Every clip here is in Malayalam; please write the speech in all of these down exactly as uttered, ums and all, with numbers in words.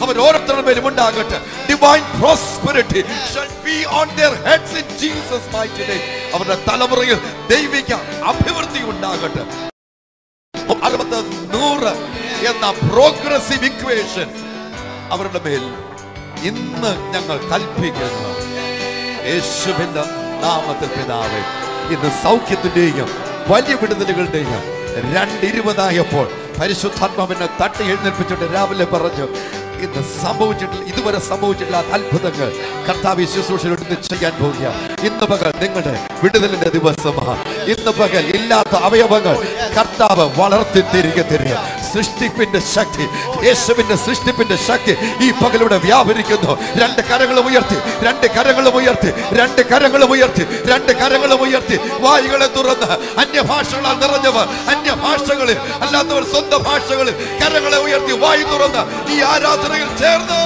അവർ ഓരോരുത്തരുടെ മേലും ഉണ്ടാകട്ടെ. Divine prosperity shall be on their heads in Jesus mighty name. അവരുടെ തലമുറയിൽ ദൈവിക അഭിവൃദ്ധി ഉണ്ടാകട്ടെ. അറുപത് നൂറ് എന്ന പ്രോഗ്രസീവ് ഇക്വേഷൻ അവരുടെ മേൽ ഇന്ന് ഞങ്ങൾ കൽപ്പിക്കുന്നു യേശുവിന്റെ നാമത്തിൽ പിതാവേ. ഇന്ന് സൗഖ്യത്തിന്റെയും വലിയ വിടുതലുകളുടെയും രണ്ടിരുപതായപ്പോൾ പരിശുദ്ധാത്മാവിനെ തട്ടി എഴുന്നേൽപ്പിച്ചിട്ട് രാവിലെ പറഞ്ഞു, ഇന്ന് സംഭവിച്ചിട്ടില്ല, ഇതുവരെ സംഭവിച്ചിട്ടില്ലാത്ത അത്ഭുതങ്ങൾ കർത്താവ് ശുശ്രൂഷയിലൂടെ ചെയ്യാൻ പോവുക. ഇന്ന് പകൽ നിങ്ങളുടെ വിടുതലിന്റെ ദിവസമാണ്. ഇന്ന് പകൽ ഇല്ലാത്ത അവയവങ്ങൾ കർത്താവ് വളർത്തി തിരികെ തരിക. സൃഷ്ടിപ്പിന്റെ ശക്തി, യേശുവിന്റെ സൃഷ്ടിപ്പിന്റെ ശക്തി ഈ പകലിവിടെ വ്യാപരിക്കുന്നു. രണ്ട് കരങ്ങളും ഉയർത്തി, രണ്ട് കരങ്ങളും ഉയർത്തി, രണ്ട് കരങ്ങളും ഉയർത്തി, രണ്ട് കരങ്ങളും ഉയർത്തി. വായുകളെ തുറന്ന് അന്യഭാഷകളാൽ നിറഞ്ഞവർ അന്യഭാഷകളിൽ അല്ലാത്തവർ സ്വന്തം ഭാഷകളിൽ കരങ്ങളെ ഉയർത്തി വായു തുറന്ന് ഈ ആരാധനയിൽ ചേർന്ന്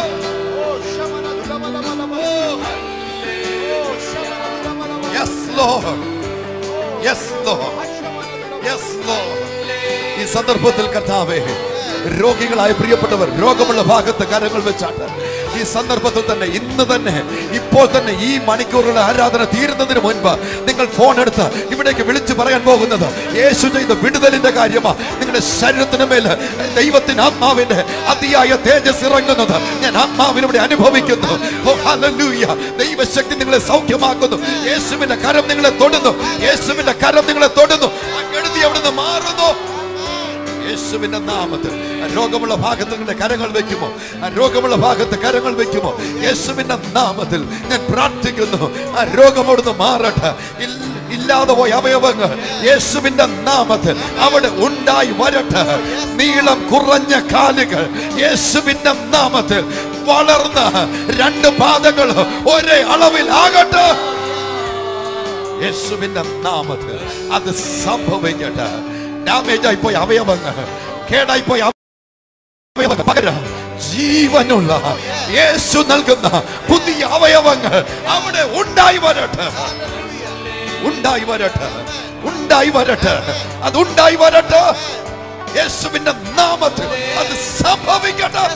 Yes Lord, yes Lord, yes Lord. ഈ സന്ദർഭത്തിൽ കർത്താവേ, രോഗികളായ പ്രിയപ്പെട്ടവർ രോഗമുള്ള ഭാഗത്ത് കരങ്ങൾ വെച്ചാട്ട് ഈ സന്ദർഭത്തിൽ തന്നെ ഇന്ന് തന്നെ ഇപ്പോൾ തന്നെ ഈ മണിക്കൂറുകളുടെ ആരാധന തീരുന്നതിന് മുൻപ് നിങ്ങൾ ഫോൺ എടുത്ത് ഇവിടേക്ക് വിളിച്ചു പറയാൻ പോകുന്നത് യേശു ചെയ്ത വിടുതലിന്റെ കാര്യമാണ്. നിങ്ങളുടെ ശരീരത്തിന് മേൽ ദൈവത്തിന്റെ ആത്മാവിന്റെ അതിയായ തേജസ് ഇറങ്ങുന്നത് ഞാൻ ആത്മാവിലൂടെ അനുഭവിക്കുന്നു. Oh hallelujah. ദൈവശക്തി നിങ്ങളെ സൗഖ്യമാക്കുന്നു. യേശുവിന്റെ കരം നിങ്ങളെ തൊടുന്നു. യേശുവിന്റെ കരം നിങ്ങളെ തൊടുന്നു. കെടുതി അവിടുന്ന് മാറുന്നു. യേശുവിന്റെ നാമത്തിൽ രോഗമുള്ള ഭാഗത്ത് നിങ്ങളുടെ കരങ്ങൾ വെക്കുമോ? ആ രോഗമുള്ള ഭാഗത്ത് കരങ്ങൾ വെക്കുമോ? യേശുവിന്റെ നാമത്തിൽ ഞാൻ പ്രാർത്ഥിക്കുന്നു, ആ രോഗം അവിടുന്ന് മാറട്ടെ. ഇല്ലാതെ പോയ അവയവങ്ങൾ യേശുവിന്റെ നാമത്തിൽ അവിടെ ഉണ്ടായി വരട്ടെ. നീളം കുറഞ്ഞ കാലുകൾ യേശുവിന്റെ നാമത്തിൽ വളർന്ന് രണ്ട് പാദങ്ങൾ ഒരേ അളവിൽ ആകട്ടെ. യേശുവിന്റെ നാമത്തിൽ അത് സംഭവിക്കട്ടെ. ഡാമേജ് ആയി പോയ അവയവങ്ങൾ, കേടായി പോയ അവയവങ്ങൾ പകരം ജീവനുള്ള യേശു നൽകുന്ന പുതിയ അവയവങ്ങൾ അവിടെ ഉണ്ടായി വരട്ടെ, ഉണ്ടായി വരട്ടെ, ഉണ്ടായി വരട്ടെ, അത് ഉണ്ടായി വരട്ടെ. യേശുവിന്റെ നാമത്തിൽ അത് സംഭവിക്കട്ടെ.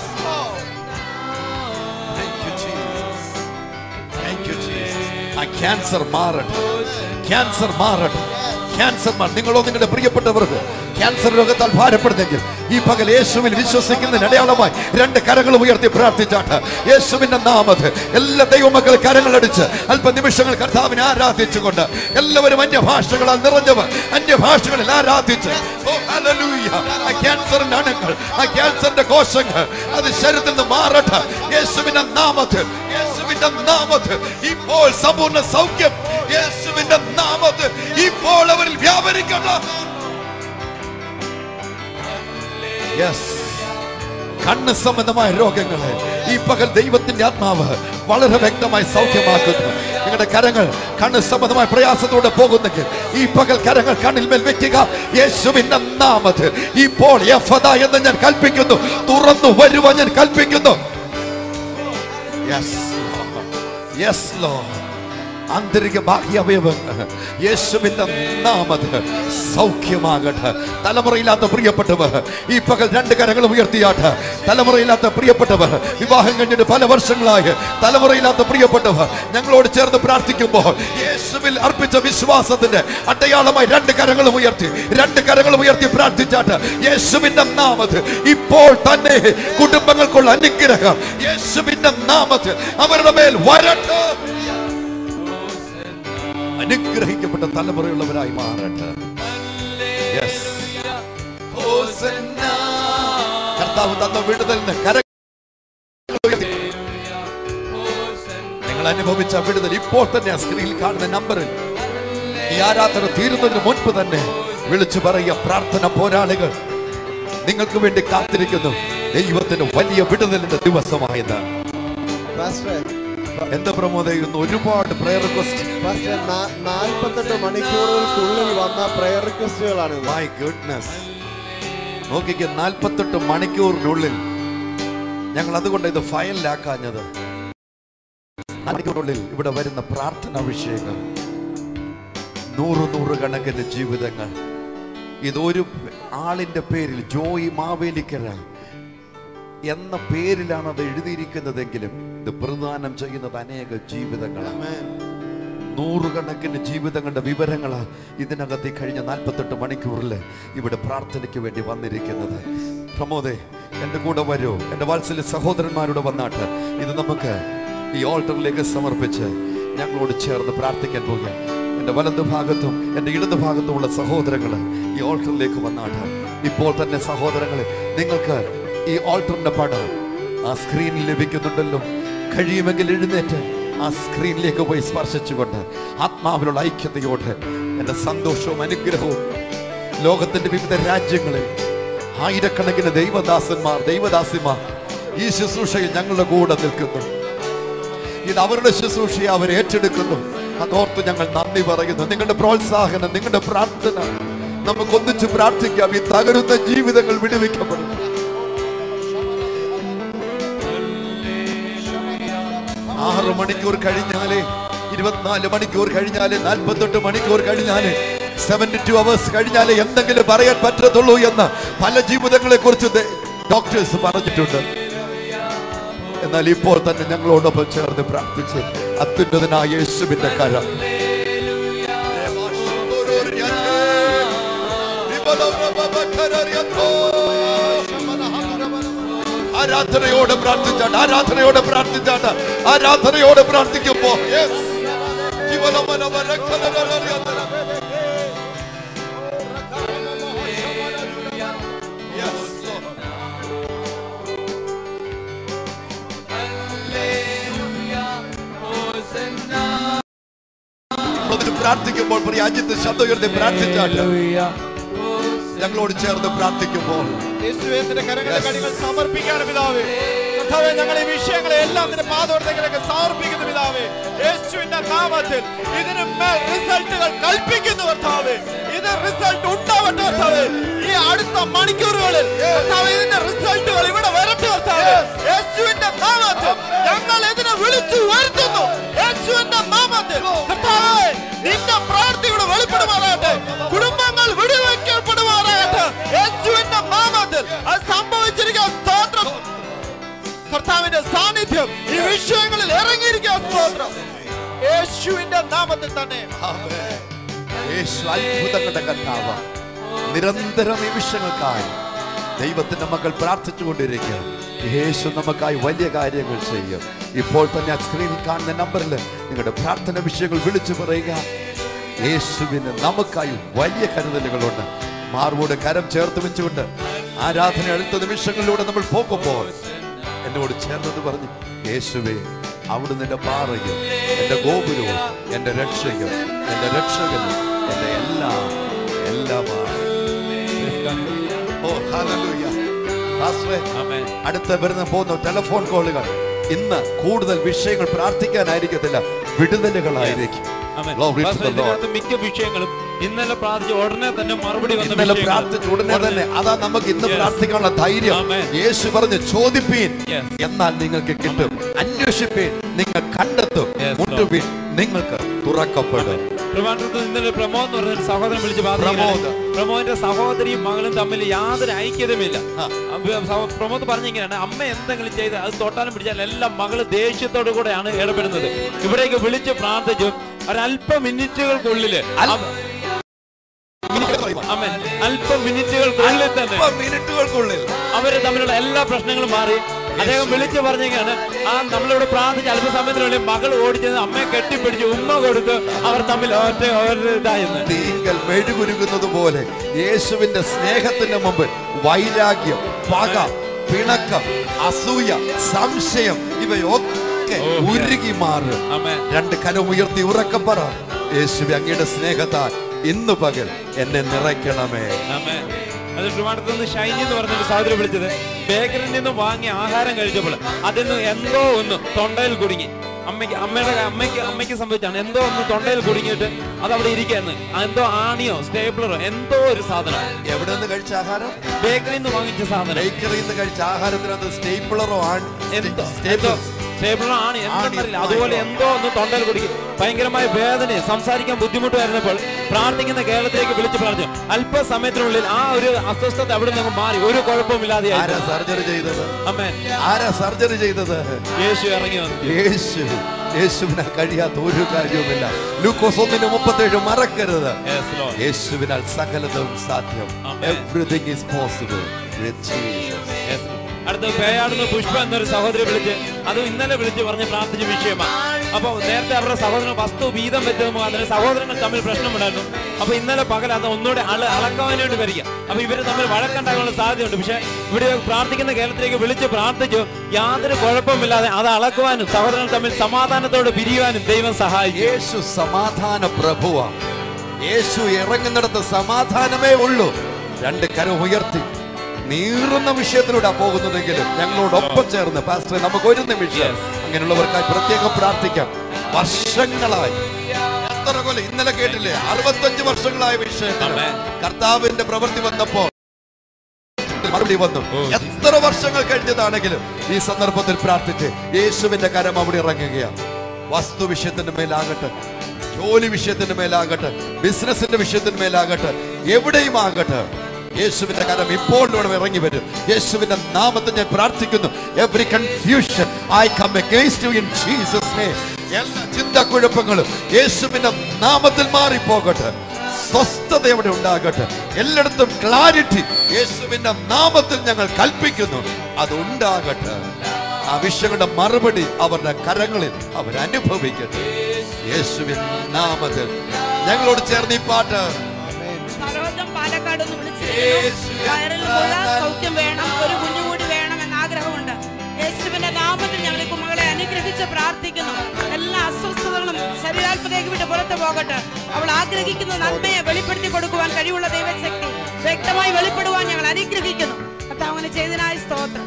ആ ക്യാൻസർ മാറട്ടെ, ക്യാൻസർ മാറട്ടെ, ക്യാൻസർ മാറ. നിങ്ങളോ നിങ്ങളുടെ പ്രിയപ്പെട്ടവർക്ക് ക്യാൻസർ രോഗത്താൽ ഭാരപ്പെടുന്നെങ്കിൽ ഈ പകൽ യേശുവിൽ വിശ്വസിക്കുന്നതിന് അടയാളമായി രണ്ട് കരങ്ങൾ ഉയർത്തി പ്രാർത്ഥിച്ചാട്ട് യേശുവിന്റെ നാമത്തിൽ എല്ലാ ദൈവമക്കൾ കരങ്ങളടിച്ച് അല്പനിമിഷങ്ങൾ കർത്താവിനെ ആരാധിച്ചുകൊണ്ട് എല്ലാവരും അന്യഭാഷകളാൽ നിറഞ്ഞവർ അന്യഭാഷകളിൽ ആരാധിച്ച് ആ ക്യാൻസറിന്റെ അണുക്കൾ, ആ ക്യാൻസറിന്റെ കോശങ്ങൾ അത് ശരീരത്തിൽ നിന്ന് മാറട്ടെ. യേശുവിന്റെ നാമത്തിൽ, യേശുവിന്റെ നാമത്തിൽ ഇപ്പോൾ സമ്പൂർണ്ണ സൗഖ്യം യേശുവിന്റെ നാമത്തിൽ ഇപ്പോൾ അവരിൽ വ്യാപരിക്കട്ടെ. കണ്ണ് സംബന്ധമായ രോഗങ്ങളെ ഈ പകൽ ദൈവത്തിന്റെ ആത്മാവ് വളരെ വ്യക്തമായി സൗഖ്യമാക്കുന്നു. നിങ്ങളുടെ കരങ്ങൾ കണ്ണ് സംബന്ധമായ പ്രയാസത്തോടെ പോകുന്നെങ്കിൽ ഈ പകൽ കരങ്ങൾ കണ്ണിൽ മേൽ വെക്കുക. യേശുവിന്റെ നാമത്തിൽ ഇപ്പോൾ യഫദ എന്ന് ഞാൻ കൽപ്പിക്കുന്നു, തുറന്നു വരുവാൻ ഞാൻ കൽപ്പിക്കുന്നു. Yes yes lord. ആന്തരിക ബാഹ്യ അവയവങ്ങൾ യേശുവിന്റെ നാമത്തിൽ സൗഖ്യമാകട്ടെ. തലമുറയില്ലാത്ത പ്രിയപ്പെട്ടവർ ഈ പകൽ രണ്ട് കരങ്ങൾ ഉയർത്തിയാട്ട്. തലമുറയില്ലാത്ത പ്രിയപ്പെട്ടവർ, വിവാഹം കഴിഞ്ഞിട്ട് പല വർഷങ്ങളായി തലമുറയില്ലാത്ത പ്രിയപ്പെട്ടവർ ഞങ്ങളോട് ചേർന്ന് പ്രാർത്ഥിക്കുമ്പോൾ യേശുവിൽ അർപ്പിച്ച വിശ്വാസത്തിന്റെ അടയാളമായി രണ്ട് കരങ്ങളും ഉയർത്തി, രണ്ട് കരങ്ങളും ഉയർത്തി പ്രാർത്ഥിച്ചാട്ട് യേശുവിന്റെ നാമത്തിൽ ഇപ്പോൾ തന്നെ കുടുംബങ്ങൾക്കുള്ള അനുഗ്രഹം യേശുവിന്റെ നാമത്തിൽ അവരുടെ മേൽ വരട്ടെ. അനുഗ്രഹിക്കപ്പെട്ട തലമുറയുള്ളവരായി മാറട്ടെ. കർത്താവ് തന്ന വിടുതലിന് കരങ്ങൾ നിങ്ങൾ അനുഭവിച്ച വിടുതൽ ഇപ്പോൾ തന്നെ സ്ക്രീനിൽ കാണുന്ന നമ്പറിൽ ഈ ആരാധന തീരുന്നതിന് മുൻപ് തന്നെ വിളിച്ചു പറയുക. പ്രാർത്ഥന പോരാളികൾ നിങ്ങൾക്ക് വേണ്ടി കാത്തിരിക്കുന്നു. ദൈവത്തിന് വലിയ വിടുതലിന്റെ ദിവസമായത് എന്താ പ്രമോദയുന്നു? ഒരുപാട് പ്രയർ റിക്വസ്റ്റ് നാൽപ്പത്തെട്ട് മണിക്കൂറുകൾക്കുള്ളിൽ വന്ന പ്രയർ റിക്വസ്റ്റുകളാണ്. മൈ ഗുഡ്നസ്, നോക്കിക്കേ, നാൽപ്പത്തെട്ട് മണിക്കൂറിനുള്ളിൽ ഞങ്ങൾ അതുകൊണ്ട് ഇത് ഫയലിലാക്കാഞ്ഞത്. മണിക്കൂറിനുള്ളിൽ ഇവിടെ വരുന്ന പ്രാർത്ഥന വിഷയങ്ങൾ, നൂറ് നൂറ് കണക്കിന് ജീവിതങ്ങൾ. ഇതൊരു ആളിന്റെ പേരിൽ, ജോയി മാവേലിക്കര, എന്ന പേരിലാണ് അത് എഴുതിയിരിക്കുന്നതെങ്കിലും ഇത് പ്രദാനം ചെയ്യുന്നത് അനേക ജീവിതങ്ങളാണ്. നൂറുകണക്കിന് ജീവിതങ്ങളുടെ വിവരങ്ങളാ ഇതിനകത്ത് കഴിഞ്ഞ നാൽപ്പത്തെട്ട് മണിക്കൂറിൽ ഇവിടെ പ്രാർത്ഥനയ്ക്ക് വേണ്ടി വന്നിരിക്കുന്നത്. പ്രമോദേ, എൻ്റെ കൂടെ വരൂ, എൻ്റെ വാത്സല്യ സഹോദരന്മാരോട് വന്നാട്ട് ഇത് നമുക്ക് ഈ ഓൾട്ടറിലേക്ക് സമർപ്പിച്ച് ഞങ്ങളോട് ചേർന്ന് പ്രാർത്ഥിക്കാൻ പോകുക. എൻ്റെ വലതു ഭാഗത്തും എൻ്റെ ഇടതു ഭാഗത്തുമുള്ള സഹോദരങ്ങൾ ഈ ഓൾട്ടറിലേക്ക് വന്നാട്ട് ഇപ്പോൾ തന്നെ സഹോദരങ്ങളെ, നിങ്ങൾക്ക് ഈ ഓൾട്ടറിന്റെ പടം ആ സ്ക്രീനിൽ ലഭിക്കുന്നുണ്ടല്ലോ. കഴിയുമെങ്കിൽ എഴുന്നേറ്റ് ആ സ്ക്രീനിലേക്ക് പോയി സ്പർശിച്ചുകൊണ്ട് ആത്മാവിലുള്ള ഐക്യതയോടെ എൻ്റെ സന്തോഷവും അനുഗ്രഹവും ലോകത്തിന്റെ വിവിധ രാജ്യങ്ങളിൽ ആയിരക്കണക്കിന് ദൈവദാസന്മാർ ദൈവദാസിമാർ ഈ ശുശ്രൂഷയിൽ ഞങ്ങളുടെ കൂടെ നിൽക്കുന്നു. ഇത് അവരുടെ ശുശ്രൂഷയെ അവർ ഏറ്റെടുക്കുന്നു. അതോർത്ത് ഞങ്ങൾ നന്ദി പറയുന്നു. നിങ്ങളുടെ പ്രോത്സാഹനം, നിങ്ങളുടെ പ്രാർത്ഥന, നമുക്ക് ഒന്നിച്ച് പ്രാർത്ഥിക്കാം. ഈ തകരുന്ന ജീവിതങ്ങൾ വിടുവിക്കപ്പെടും. ആറ് മണിക്കൂർ കഴിഞ്ഞാലേ, ഇരുപത്തിനാല് മണിക്കൂർ കഴിഞ്ഞാലേ, നാൽപ്പത്തെട്ട് മണിക്കൂർ കഴിഞ്ഞാലേ, സെവന്റി ടു അവേഴ്സ് കഴിഞ്ഞാലേ എന്തെങ്കിലും പറയാൻ പറ്റത്തുള്ളൂ എന്ന് പല ജീവിതങ്ങളെ കുറിച്ച് ഡോക്ടേഴ്സ് പറഞ്ഞിട്ടുണ്ട്. എന്നാൽ ഇപ്പോൾ തന്നെ ഞങ്ങളോടൊപ്പം ചേർന്ന് പ്രാർത്ഥിച്ച് അത്യുന്നതനായ യേശുവിന്റെ കരം ആരാധനയോടെ പ്രാർത്ഥിച്ചാട്ട് ആരാധനയോടെ പ്രാർത്ഥിച്ചാട്ട് ആരാധനയോടെ പ്രാർത്ഥിക്കുമ്പോ പ്രാർത്ഥിക്കുമ്പോൾ രാജ്യത്ത് ശബ്ദം ഉയർത്തി പ്രാർത്ഥിച്ചാട്ട് ഞങ്ങളോട് ചേർന്ന് പ്രാർത്ഥിക്കുമ്പോൾ സമർപ്പിക്കാൻ പിതാവേ, കർത്താവേ, ഞങ്ങൾ ഈ വിഷയങ്ങളെ എല്ലാം നിന്റെ പാദോടത്തേക്ക് സമർപ്പിക്കുന്നു പിതാവേ. യേശുവിന്റെ നാമത്തിൽ ഇതിന് മേൽ റിസൾട്ടുകൾ കൽപ്പിക്കുന്നു കർത്താവേ. ഇത് റിസൾട്ട് ഉണ്ടാവട്ടെ കർത്താവേ. ഈ അടുത്ത മണിക്കൂറുകളിൽ കർത്താവേ ഇതിന്റെ റിസൾട്ടുകൾ ഇവിടെ വരട്ടെ കർത്താവേ. യേശുവിന്റെ നാമത്തിൽ ഞങ്ങൾ ഇതിനെ വിളിച്ചു വരുത്തുന്നു. യേശുവിന്റെ നാമത്തിൽ കർത്താവേ നിന്റെ പ്രവൃത്തികൾ വെളിപ്പെടുമാറാകട്ടെ. കുടുംബങ്ങൾ വിടുവയ്ക്കപ്പെടുമാറാകട്ടെ. യേശുവിന്റെ നാമത്തിൽ അത് സംഭവിച്ചിരിക്കുക. സ്തോത്രം. കർത്താവിന്റെ സാന്നിധ്യം ഈ വിഷയങ്ങളിൽ ഇറങ്ങിയിരിക്കുക. സ്തോത്രം. യേശുവിന്റെ നാമത്തിൽ തന്നെ. യേശു അത്ഭുതങ്ങളുടെ കർത്താവ്. നിരന്തരം ഈ വിഷയങ്ങൾക്കായി ദൈവത്തിന്റെ മക്കൾ പ്രാർത്ഥിച്ചുകൊണ്ടിരിക്കുക. യേശു നമുക്കായി വലിയ കാര്യങ്ങൾ ചെയ്യും. ഇപ്പോൾ തന്നെ ആ സ്ക്രീനിൽ കാണുന്ന നമ്പറിൽ നിങ്ങളുടെ പ്രാർത്ഥന വിഷയങ്ങൾ വിളിച്ചു പറയുക. യേശുവിന് നമുക്കായി വലിയ കരുതലുകളുണ്ട്. മാർവോട് കരം ചേർത്ത് വെച്ചുകൊണ്ട് ആരാധന അടുത്ത നിമിഷങ്ങളിലൂടെ നമ്മൾ പോകുമ്പോൾ എന്നോട് ചേർന്നത് പറഞ്ഞു, യേശുവേ, അവിടുന്ന് എന്റെ പാറയും എന്റെ ഗോപുരവും എന്റെ രക്ഷയും എന്റെ രക്ഷകനും എന്റെ എല്ലാം എല്ലാമാണ്. Oh hallelujah. അടുത്ത വരുന്ന പോകുന്ന ടെലിഫോൺ കോളുകൾ ഇന്ന് കൂടുതൽ വിഷയങ്ങൾ പ്രാർത്ഥിക്കാനായിരിക്കത്തില്ല, വിടുതലുകളായിരിക്കും. മിക്ക വിഷയങ്ങളും ഇന്നലെ പ്രാർത്ഥിച്ച ഉടനെ തന്നെ മറുപടി ഇന്നലെ പ്രാർത്ഥിച്ച ഉടനെ തന്നെ. അതാ നമുക്ക് ഇന്ന് പ്രാർത്ഥിക്കാനുള്ള ധൈര്യം. യേശു പറഞ്ഞു, ചോദിപ്പീൻ എന്നാൽ നിങ്ങൾക്ക് കിട്ടും, അന്വേഷിപ്പീൻ നിങ്ങൾ കണ്ടെത്തും, മുട്ടുവീൻ നിങ്ങൾക്ക് തുറക്കപ്പെടും. ഇന്നലെ പ്രമോദ് എന്ന് പറഞ്ഞ സഹോദരൻ വിളിച്ച് പറഞ്ഞു, പ്രമോദിന്റെ സഹോദരിയും മകളും തമ്മിൽ യാതൊരു ഐക്യതയുമില്ല. പ്രമോദ് പറഞ്ഞിങ്ങനെയാണ്, അമ്മ എന്തെങ്കിലും ചെയ്ത് അത് തൊട്ടാലും പിടിച്ചാൽ എല്ലാം മകള് ദേഷ്യത്തോടു കൂടെയാണ് ഇടപെടുന്നത്. ഇവിടേക്ക് വിളിച്ച് പ്രാർത്ഥിച്ചു. ഒരല്പ മിനിറ്റുകൾക്കുള്ളില് അല്പ മിനിറ്റുകൾക്കുള്ളിൽ തന്നെ മിനിറ്റുകൾക്കുള്ളിൽ അവര് തമ്മിലുള്ള എല്ലാ പ്രശ്നങ്ങളും മാറി. അദ്ദേഹം വിളിച്ചു പറഞ്ഞാണ്, ആ നമ്മളിവിടെ പ്രാർത്ഥിച്ച അല്പസമയത്തിനുള്ളിൽ മകൾ ഓടിച്ചത് അമ്മയെ കെട്ടിപ്പിടിച്ച് ഉമ്മ കൊടുത്ത് അവർ തമ്മിൽ ഒറ്റ ഇതായിരുന്നു. തീങ്കൽ മെഴുകുരുകുന്നത് പോലെ യേശുവിന്റെ സ്നേഹത്തിന്റെ മുമ്പ് വൈരാഗ്യം, പക, പിണക്കം, അസൂയ, സംശയം ഇവയൊക്കെ ഉരുകി മാറും. രണ്ട് കരം ഉയർത്തി ഉറക്കം പറ, യേശുവേ, അങ്ങയുടെ സ്നേഹത്താൽ ഇന്ന് പകൽ എന്നെ നിറയ്ക്കണമേ. അത് ട്രിവാൻഡ്രത്ത് നിന്ന് ഷൈനി എന്ന് പറഞ്ഞൊരു സഹോദരി വിളിച്ചത്, ബേക്കറിയിൽ നിന്ന് വാങ്ങിയ ആഹാരം കഴിച്ചപ്പോൾ അതിന് എന്തോ ഒന്ന് തൊണ്ടയിൽ കുടുങ്ങി. അമ്മയ്ക്ക് അമ്മയുടെ അമ്മയ്ക്ക് അമ്മയ്ക്ക് സംഭവിച്ചാണ്. എന്തോ ഒന്ന് തൊണ്ടയിൽ കുടുങ്ങിയിട്ട് അത് അവിടെ ഇരിക്കുന്നു. എന്തോ ആണിയോ സ്റ്റേപ്ലറോ എന്തോ ഒരു സാധനം. എവിടെ നിന്ന് കഴിച്ച ആഹാരം? ബേക്കറിയിൽ നിന്ന് വാങ്ങിച്ച സാധനം. ബേക്കറിയിൽ നിന്ന് കഴിച്ച ആഹാരത്തിനകത്ത് സ്റ്റേപ്ലറോ സ്റ്റേബിൾ ആണ് എന്തെന്നറിയില്ല. അതുപോലെ എന്തോ ഒന്ന് തൊണ്ടയിൽ കുടിക്കും, ഭയങ്കരമായ വേദന, സംസാരിക്കാൻ ബുദ്ധിമുട്ട് വരുന്നപ്പോൾ പ്രാർത്ഥിക്കുന്ന കേരളത്തിലേക്ക് വിളിച്ച് പറഞ്ഞു. അല്പസമയത്തിനുള്ളിൽ ആ ഒരു അസ്വസ്ഥത അവിടെ നിന്ന് മാറി, ഒരു കുഴപ്പമില്ലാതെ. ആരാ സർജറി ചെയ്തത്? ആമേൻ. ആരാ സർജറി ചെയ്തത്? യേശു ഇറങ്ങി വന്നു. യേശു. യേശുവിനാൽ കഴിയാത്ത ഒരു കാര്യവുമില്ല. ലൂക്കോസ് ഒന്നിന് മുപ്പത്തേഴ് മറക്കരുത്. യേശുവിനാൽ സകലതും സാധ്യം. Everything is possible with Jesus. അടുത്ത പേയാടുന്ന പുഷ്പ എന്നൊരു സഹോദരി വിളിച്ച്, അത് ഇന്നലെ വിളിച്ച് പറഞ്ഞ് പ്രാർത്ഥിച്ച വിഷയമാണ്. അപ്പൊ നേരത്തെ അവരുടെ സഹോദരൻ വസ്തു വീതം വെച്ചതുമ്പോൾ അതിന് സഹോദരങ്ങൾ തമ്മിൽ പ്രശ്നമുണ്ടായിരുന്നു. അപ്പൊ ഇന്നലെ പകൽ അത് ഒന്നുകൂടെ അള അളക്കാൻ വേണ്ടി വരിക. അപ്പൊ ഇവര് തമ്മിൽ വഴക്കുണ്ടാകാനുള്ള സാധ്യതയുണ്ട്. പക്ഷെ ഇവിടെ പ്രാർത്ഥിക്കുന്ന കേരളത്തിലേക്ക് വിളിച്ച് പ്രാർത്ഥിച്ചു, യാതൊരു കുഴപ്പമില്ലാതെ അത് അളക്കുവാനും സഹോദരങ്ങൾ തമ്മിൽ സമാധാനത്തോടെ പിരിയുവാനും ദൈവം സഹായിക്കും. യേശു സമാധാന പ്രഭുവാണ്. യേശു ഇറങ്ങുന്നിടത്ത് സമാധാനമേ ഉള്ളൂ. രണ്ട് കരം ഉയർത്തി നീറുന്ന വിഷയത്തിലൂടെ പോകുന്നതെങ്കിലും ഞങ്ങളോടൊപ്പം ചേർന്ന് പാസ്റ്ററെ നമുക്ക് ഒരു നിമിഷം അങ്ങനെയുള്ളവർക്കായി പ്രത്യേകം പ്രാർത്ഥിക്കാം. വർഷങ്ങളായി എത്ര കൊല്ലം, ഇന്നലെ കേട്ടില്ലേ, അറുപത്തഞ്ച് വർഷങ്ങളായ വിഷയത്തിൽ കർത്താവിന്റെ പ്രവൃത്തി വന്നപ്പോ മറുപടി വന്നു. എത്ര വർഷങ്ങൾ കഴിഞ്ഞതാണെങ്കിലും ഈ സന്ദർഭത്തിൽ പ്രാർത്ഥിച്ച് യേശുവിന്റെ കരം അവിടെ ഇറങ്ങുകയാണ്. വസ്തു വിഷയത്തിന്റെ മേലാകട്ടെ, ജോലി വിഷയത്തിന്റെ മേലാകട്ടെ, ബിസിനസിന്റെ വിഷയത്തിന്റെ മേലാകട്ടെ, എവിടെയും ആകട്ടെ, യേശുവിന്റെ കരം ഇപ്പോൾ ഇവിടെ ഇറങ്ങി വരും. യേശുവിന്റെ നാമത്തിൽ ഞാൻ പ്രാർത്ഥിക്കുന്നു. Every confusion I come against you in Jesus name. എല്ലാ ചിന്തക്കുഴപ്പങ്ങളും യേശുവിന്റെ നാമത്തിൽ മാറിപ്പോകട്ടെ. സ്വസ്ഥത അവിടെ ഉണ്ടാകട്ടെ. എല്ലായിടത്തും ക്ലാരിറ്റി യേശുവിന്റെ നാമത്തിൽ ഞങ്ങൾ കൽപ്പിക്കുന്നു, അത് ഉണ്ടാകട്ടെ. ആ വിഷയങ്ങളുടെ മറുപടി അവരുടെ കരങ്ങളിൽ അവർ അനുഭവിക്കട്ടെ. യേശുവിൻ നാമത്തിൽ ഞങ്ങളോട് ചേർന്ന് ഈ പാട്ട് പാലക്കാട് ഒന്ന് വിളിച്ചിരുന്നു. വയറിൽ സൗഖ്യം വേണം, ഒരു കുഞ്ഞു കൂടി വേണം എന്ന ആഗ്രഹമുണ്ട്. യേശുവിന്റെ നാമത്തിൽ ഞങ്ങൾ ഈ കുമകളെ അനുഗ്രഹിച്ച് പ്രാർത്ഥിക്കുന്നു. എല്ലാ അസ്വസ്ഥതകളും ശരീരാത്മതയ്ക്ക് വിട്ട് പുറത്തു പോകട്ടെ. അവൾ ആഗ്രഹിക്കുന്ന നന്മയെ വെളിപ്പെടുത്തി കൊടുക്കുവാൻ കഴിവുള്ള ദൈവശക്തി വ്യക്തമായി വെളിപ്പെടുവാൻ ഞങ്ങൾ അനുഗ്രഹിക്കുന്നു. കർത്താവിനെ ചെയ്തതിനായി സ്തോത്രം.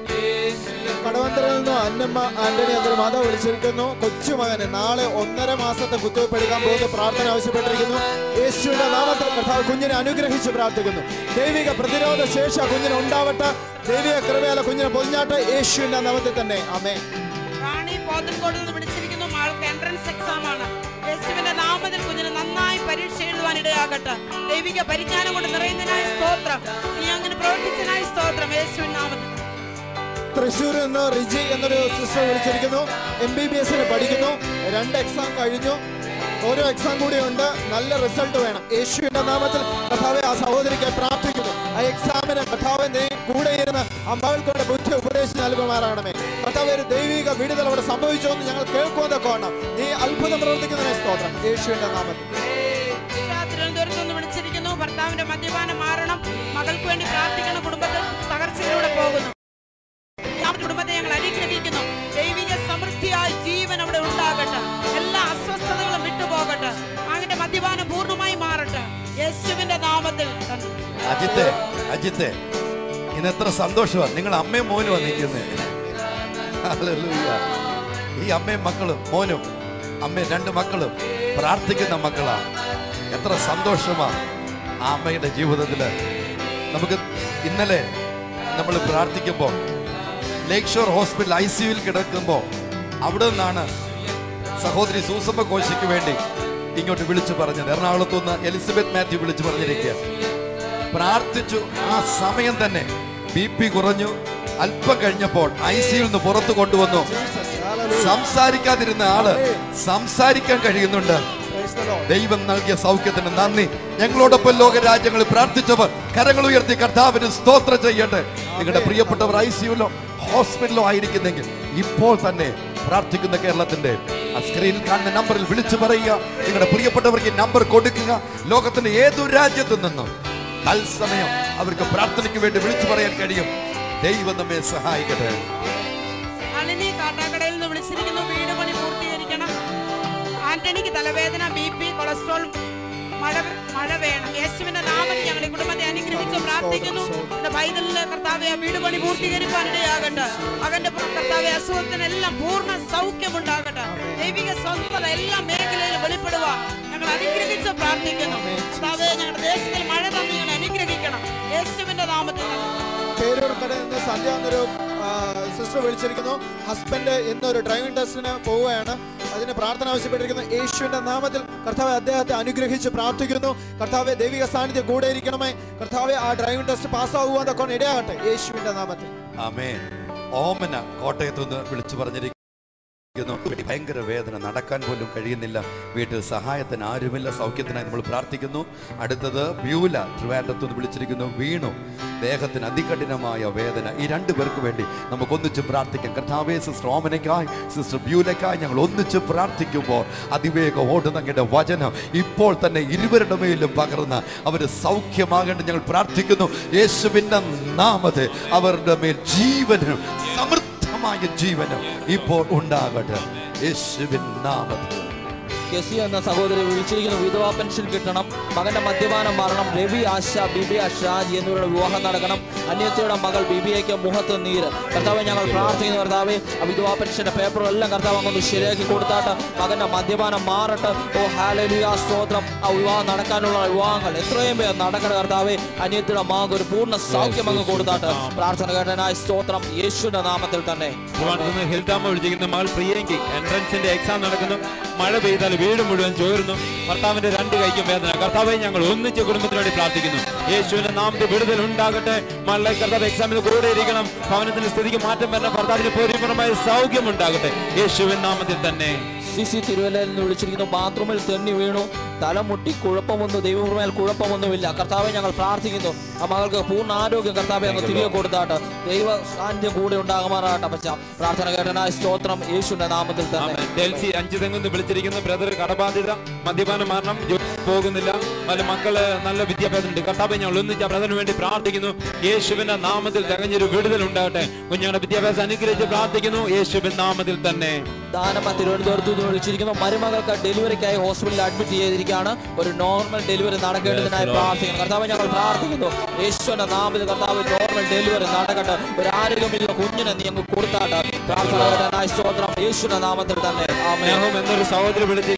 കടവന്തരയിൽ നിന്ന് അന്നമ്മ ആന്റണി എന്നൊരു മാതാവ് വിളിച്ചിരിക്കുന്നു. കൊച്ചുമകന് നാളെ ഒന്നര മാസത്തെ കുത്തിവയ്പ് എടുക്കാൻ പോകുന്ന പ്രാർത്ഥന ആവശ്യപ്പെട്ടിരിക്കുന്നു. യേശുവിന്റെ നാമത്തിൽ കർത്താവ് കുഞ്ഞിനെ അനുഗ്രഹിച്ച് പ്രാർത്ഥിക്കുന്നു. ദൈവിക പ്രതിരോധ ശേഷി കുഞ്ഞിന് ഉണ്ടാവട്ടെ. ദൈവിക കൃപയാല കുഞ്ഞിനെ പൊതിഞ്ഞാട്ടെ. യേശുവിന്റെ നാമത്തിൽ തന്നെ ആമേൻ. റാണി പോത്തൻകോട് നിന്ന് വിളിച്ചിരിക്കുന്നു. ആൾക്ക് എൻട്രൻസ് എക്സാം ആണ്. യേശുവിന്റെ നാമത്തിൽ കുഞ്ഞിന് നന്നായി പരീക്ഷ എഴുതുവാൻ ഇടയാകട്ടെ. ദൈവിക പരിജ്ഞാനം കൊണ്ട് നിറയുന്നതിനായി സ്തോത്രം. നീ അങ്ങനെ പ്രവർത്തിച്ചതിനായി സ്തോത്രം. യേശുവിന്റെ നാമത്തിൽ. തൃശ്ശൂരിൽ നിന്ന് റിജി എന്നൊരു സിസ്റ്റർ വിളിച്ചിരിക്കുന്നു. എം ബി ബി എസിന് പഠിക്കുന്നു. രണ്ട് എക്സാം കഴിഞ്ഞു, ഓരോ എക്സാം കൂടി ഉണ്ട്. നല്ല റിസൾട്ട് വേണം. യേശുവിന്റെ നാമത്തിൽ കർത്താവെ ആ സഹോദരിക്ക് പ്രാർത്ഥിക്കുന്നു. ആ എക്സാമിന് കർത്താവെ നീ കൂടെ ഇരുന്ന് ആ മകൾക്കൊണ്ട് ബുദ്ധി ഉപദേശം നൽകുമാറാകണമേ. കർത്താവെ ഒരു ദൈവിക വിടുതൽ അവിടെ സംഭവിച്ചോന്ന് ഞങ്ങൾ കേൾക്കുമെന്നൊക്കെ വേണം. നീ അത്ഭുതം പ്രവർത്തിക്കുന്നതിനെ സ്തോത്രം. യേശുവിന്റെ നാമത്തിൽ. തിരുവനന്തപുരത്ത് നിന്ന് വിളിച്ചിരിക്കുന്നു. ഭർത്താവിന്റെ മദ്യപാനം മാറണം, മകൾക്ക് വേണ്ടി പ്രാർത്ഥിക്കുന്ന കുടുംബത്തിൽ തകർച്ചയിലൂടെ പോകുന്നു. കുടുംബത്തെ ഞങ്ങൾ അനുഗ്രഹിക്കുന്നു. ദൈവിക സമൃദ്ധിയായി ജീവൻ അവിടെ ഉണ്ടാകട്ടെ. എല്ലാ അസ്വസ്ഥതകളും വിട്ടുപോകട്ടെ. അങ്ങനെ മദ്യപാനം പൂർണ്ണമായി മാറട്ടെ. യേശുവിന്റെ നാമത്തിൽ. അജിത്തെ അജിത്തെ ഇന്ന് എത്ര സന്തോഷമാണ്. നിങ്ങൾ അമ്മയും മോനും നിൽക്കുന്നത്. ഈ അമ്മയും മക്കളും മോനും അമ്മയും രണ്ട് മക്കളും പ്രാർത്ഥിക്കുന്ന മക്കളാണ്. എത്ര സന്തോഷമാണ് ആ അമ്മയുടെ ജീവിതത്തിൽ. നമുക്ക് ഇന്നലെ നമ്മൾ പ്രാർത്ഥിക്കുമ്പോൾ ലേക്ക് ഷോർ ഹോസ്പിറ്റൽ ഐ സിയുവിൽ കിടക്കുമ്പോൾ അവിടെ നിന്നാണ് സഹോദരി സൂസമ്മ കോശയ്ക്ക് വേണ്ടി ഇങ്ങോട്ട് വിളിച്ചു പറഞ്ഞത്. എറണാകുളത്തു നിന്ന് എലിസബത്ത് മാത്യു വിളിച്ചു പറഞ്ഞിരിക്കുക. പ്രാർത്ഥിച്ചു. ആ സമയം തന്നെ ബി പി കുറഞ്ഞു. അല്പം കഴിഞ്ഞപ്പോൾ ഐ സിയിൽ നിന്ന് പുറത്തു കൊണ്ടുവന്നു. സംസാരിക്കാതിരുന്ന ആള് സംസാരിക്കാൻ കഴിയുന്നുണ്ട്. ദൈവം നൽകിയ സൗഖ്യത്തിന് നന്ദി. ഞങ്ങളോടൊപ്പം ലോകരാജ്യങ്ങളിൽ പ്രാർത്ഥിച്ചവർ കരങ്ങൾ ഉയർത്തി കർത്താവിന് സ്തോത്രം ചെയ്യട്ടെ. നിങ്ങളുടെ പ്രിയപ്പെട്ടവർ ഐ സിയുലോ ഹോസ്പിറ്റലോ ആയിരിക്കുന്നെങ്കിൽ ഇപ്പോൾ തന്നെ പ്രാർത്ഥിക്കുന്ന കേരളത്തിന്റെ ആ സ്ക്രീനിൽ കാണുന്ന നമ്പറിൽ വിളിച്ചു പറയുക. നിങ്ങളുടെ പ്രിയപ്പെട്ടവർക്ക് നമ്പർ കൊടുക്കുക. ലോകത്തിന്റെ ഏതു രാജ്യത്തു നിന്നും തത്സമയം അവർക്ക് പ്രാർത്ഥനയ്ക്ക് വേണ്ടി വിളിച്ചു പറയാൻ കഴിയും. ദൈവം നമ്മെ സഹായിക്കട്ടെ. അളിനി കാട്ടാക്കടയിൽ നിന്ന് വിളിച്ചിരിക്കുന്നു. വീട് പണി പൂർത്തീകരിക്കണം. ആന്റണിക്ക് തലവേദന, ബി പി, കൊളസ്ട്രോൾ, മഴ മഴ വേണം. യേശുവിന്റെ നാമത്തിൽ ഞങ്ങളുടെ കുടുംബത്തെ അനുഗ്രഹിച്ച് പ്രാർത്ഥിക്കുന്നു. പൈതലിന്റെ കർത്താവെ വീട് പണി പൂർത്തീകരിക്കാനിടയാകട്ടെ. അവന്റെ കർത്താവെ അസുഖത്തിനെല്ലാം പൂർണ്ണ സൗഖ്യമുണ്ടാകട്ടെ. ദൈവിക സ്വസ്ഥത എല്ലാ മേഖലയിലും വെളിപ്പെടുവാൻ ഞങ്ങൾ അനുഗ്രഹിച്ച് പ്രാർത്ഥിക്കുന്നു. കർത്താവെ ഞങ്ങളുടെ ദേശത്തിൽ മഴ തന്ന് ഞങ്ങൾ അനുഗ്രഹിക്കണം. യേശുവിന്റെ നാമത്തിൽ. പേരൂർക്കടയിൽ നിന്ന് സന്ധ്യ എന്നൊരു സിസ്റ്റർ വിളിച്ചിരിക്കുന്നു. ഹസ്ബൻഡ് ഇന്നൊരു ഡ്രൈവിംഗ് ടെസ്റ്റിന് പോവുകയാണ്. അതിന് പ്രാർത്ഥന ആവശ്യപ്പെട്ടിരിക്കുന്നു. യേശുവിന്റെ നാമത്തിൽ കർത്താവെ അദ്ദേഹത്തെ അനുഗ്രഹിച്ച് പ്രാർത്ഥിക്കുന്നു. കർത്താവെ ദൈവിക സാന്നിധ്യം കൂടെ ഇരിക്കണമേ. കർത്താവെ ആ ഡ്രൈവിംഗ് ടെസ്റ്റ് പാസ്സാകുവാൻ കൊണ്ട് ഇടയാകട്ടെ യേശുവിന്റെ നാമത്തിൽ. ആമേൻ. ഓമന കോട്ടയത്ത് നിന്ന് വിളിച്ചു പറഞ്ഞിരിക്കുന്നു, ഭയങ്കര വേദന, നടക്കാൻ പോലും കഴിയുന്നില്ല, വീട്ടിൽ സഹായത്തിന് ആരുമില്ല, സൗഖ്യത്തിനായി നമ്മൾ പ്രാർത്ഥിക്കുന്നു. അടുത്തത് ബ്യൂല ട്രിവാൻഡ്രത്ത് നിന്ന് വിളിച്ചിരിക്കുന്നു, വീണു, ദേഹത്തിന് അതികഠിനമായ വേദന. ഈ രണ്ടു പേർക്ക് വേണ്ടി നമുക്ക് ഒന്നിച്ച് പ്രാർത്ഥിക്കാം. കർത്താവേ, സിസ്റ്റർ ഓമനയ്ക്കായി സിസ്റ്റർ ബ്യൂലയ്ക്കായി ഞങ്ങൾ ഒന്നിച്ച് പ്രാർത്ഥിക്കുമ്പോൾ അതിവേഗം ഓടുന്നങ്ങയുടെ വചനം ഇപ്പോൾ തന്നെ ഇരുവരുടെ മേലും പകർന്ന് അവർ സൗഖ്യമാകേണ്ട ഞങ്ങൾ പ്രാർത്ഥിക്കുന്നു. യേശുവിന്റെ നാമത്തിൽ അവരുടെ മേൽ ജീവനും സമൃദ്ധ ജീവനം ഇപ്പോൾ ഉണ്ടാകട്ടെ യേശുവിൻ നാമത്തിൽ. കെസി എന്ന സഹോദരി വിളിച്ചിരിക്കുന്നു, വിധവാ പെൻഷൻ കിട്ടണം, മകന്റെ മദ്യപാനം മാറണം, രവി ആശ ബിബി ഷാജി എന്നിവരുടെ വിവാഹം നടക്കണം, അന്യത്തിയുടെ മകൾ ബിബിയയ്ക്ക് മുഖത്ത് നീര്. കർത്താവെ, ഞങ്ങൾ പ്രാർത്ഥിക്കുന്നു കർത്താവെ, വിധവാ പെൻഷന്റെ പേപ്പറെല്ലാം കർത്താവ് അങ്ങൊന്ന് ശരിയാക്കി കൊടുത്താട്ട് മകന്റെ മദ്യപാനം മാറട്ടെ. ഓ ഹല്ലേലൂയ, സ്തോത്രം. ആ വിവാഹം നടക്കാനുള്ള വിവാഹങ്ങൾ എത്രയും പേർ നടക്കണം കർത്താവെ. അന്യത്തിയുടെ മകൾക്ക് ഒരു പൂർണ്ണ സൗഖ്യം അങ്ങ് കൊടുത്താട്ട് പ്രാർത്ഥന കേട്ടനായ സ്തോത്രം യേശുവിന്റെ നാമത്തിൽ തന്നെ. മകൾ പ്രിയങ്കി എൻട്രൻസിന്റെ എക്സാം നടക്കുന്നു, മഴ പെയ്താൽ വീട് മുഴുവൻ ചോരുന്നു, ഭർത്താവിന്റെ രണ്ട് കൈക്കും വേദന. കർത്താവെ, ഞങ്ങൾ ഒന്നിച്ച് കുടുംബത്തിന് വേണ്ടി പ്രാർത്ഥിക്കുന്നു. യേശുവിന്റെ നാമത്തിൽ വിടുതൽ ഉണ്ടാകട്ടെ. മകളെ കർത്താവ് എക്സാമിൽ കൂടെ ഇരിക്കണം, ഭവനത്തിന്റെ സ്ഥിതിക്ക് മാറ്റം വരണം, ഭർത്താവിന് പൂർണ്ണമായ സൗഖ്യം ഉണ്ടാകട്ടെ യേശുവിൻ നാമത്തിൽ തന്നെ. സി സി തിരുവല്ലയിൽ നിന്ന് വിളിച്ചിരിക്കുന്നു, ബാത്റൂമിൽ തെന്നി വീണു, തലമുട്ടി, കുഴപ്പമൊന്നും ദൈവമേൽ കുഴപ്പമൊന്നുമില്ല. കർത്താവെ, ഞങ്ങൾ പ്രാർത്ഥിക്കുന്നു ആ മകൾക്ക് പൂർണ്ണ ആരോഗ്യം കർത്താവെ അങ്ങ് തിരികെ കൊടുത്താട്ട് ദൈവ സാന്നിധ്യം കൂടെ ഉണ്ടാകുമാറാട്ടെ. പച്ച പ്രാർത്ഥന കേട്ടനായ സ്തോത്രം യേശുവിന്റെ നാമത്തിൽ തന്നെ. ഡെൽസി അഞ്ചു തെങ്ങുന്ന് വിളിച്ചിരിക്കുന്നു, ബ്രദർ കടബാധിത, മദ്യപാനം മാറണം, പോകുന്നില്ല, നല്ല മക്കള് നല്ല വിദ്യാഭ്യാസം ഉണ്ട്. കർത്താവെ, ഞങ്ങൾ ഒന്നിച്ച് ബ്രദറിന് വേണ്ടി പ്രാർത്ഥിക്കുന്നു. യേശുവിന്റെ നാമത്തിൽ തികഞ്ഞൊരു വിടുതൽ ഉണ്ടാകട്ടെ. കുഞ്ഞുങ്ങളുടെ വിദ്യാഭ്യാസം അനുഗ്രഹിച്ച് പ്രാർത്ഥിക്കുന്നു യേശുവിൻ നാമത്തിൽ തന്നെ. ദാനമ്മ തിരുവനന്തപുരത്ത് നിന്ന് വിളിച്ചിരിക്കുന്നു, മരുമകൾക്ക് ഡെലിവറിക്കായി ഹോസ്പിറ്റലിൽ അഡ്മിറ്റ് ചെയ്തിരിക്കുകയാണ്, ഒരു നോർമൽ ഡെലിവറി നടക്കേണ്ടതിനായി പ്രാർത്ഥിക്കുന്നു. കർത്താവ്, ഞങ്ങൾ പ്രാർത്ഥിക്കുന്നു യേശുവിന്റെ നാമത്തിൽ കർത്താവ് നോർമൽ ഡെലിവറി നടക്കട്ടെ. ഒരു ആരോഗ്യമില്ല കുഞ്ഞിനെ നീ അങ്ങ് കൊടുത്താട്ട് പ്രാർത്ഥന സ്തോത്രം യേശുവിന്റെ നാമത്തിൽ തന്നെ. ആമേൻ. എന്നൊരു സഹോദരി വിളിച്ച്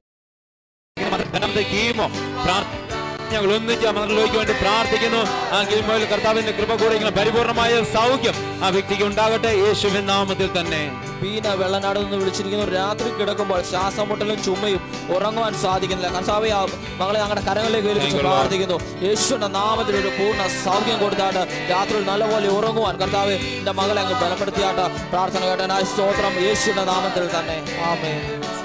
കീമോ ഞങ്ങൾ ഒന്നിച്ച് മകളിലേക്ക് വേണ്ടി പ്രാർത്ഥിക്കുന്നു. ആ കീമോയിൽ കർത്താവിന്റെ കൃപ കൂടെ പരിപൂർണമായ സൗഖ്യം ആ വ്യക്തിക്ക് ഉണ്ടാകട്ടെ യേശുവിൻ നാമത്തിൽ തന്നെ. ബീന വെള്ളനാട് നിന്ന് വിളിച്ചിരിക്കുന്നു, രാത്രി കിടക്കുമ്പോൾ ശ്വാസം മുട്ടലും ചുമയും ഉറങ്ങുവാൻ സാധിക്കുന്നില്ല. കർത്താവേ, മകളെ ഞങ്ങളുടെ കരങ്ങളിലേക്ക് ഏൽപ്പിച്ച് പ്രാർത്ഥിക്കുന്നു. യേശുവിന്റെ നാമത്തിൽ ഒരു പൂർണ്ണ സൗഖ്യം കൊടുത്താട്ട് രാത്രിയിൽ നല്ലപോലെ ഉറങ്ങുവാൻ കർത്താവേ എന്റെ മകളെ അങ്ങ് ബലപ്പെടുത്തിയാട്ട് പ്രാർത്ഥന കേട്ടനായ സ്തോത്രം യേശുവിന്റെ നാമത്തിൽ തന്നെ. ആമേൻ.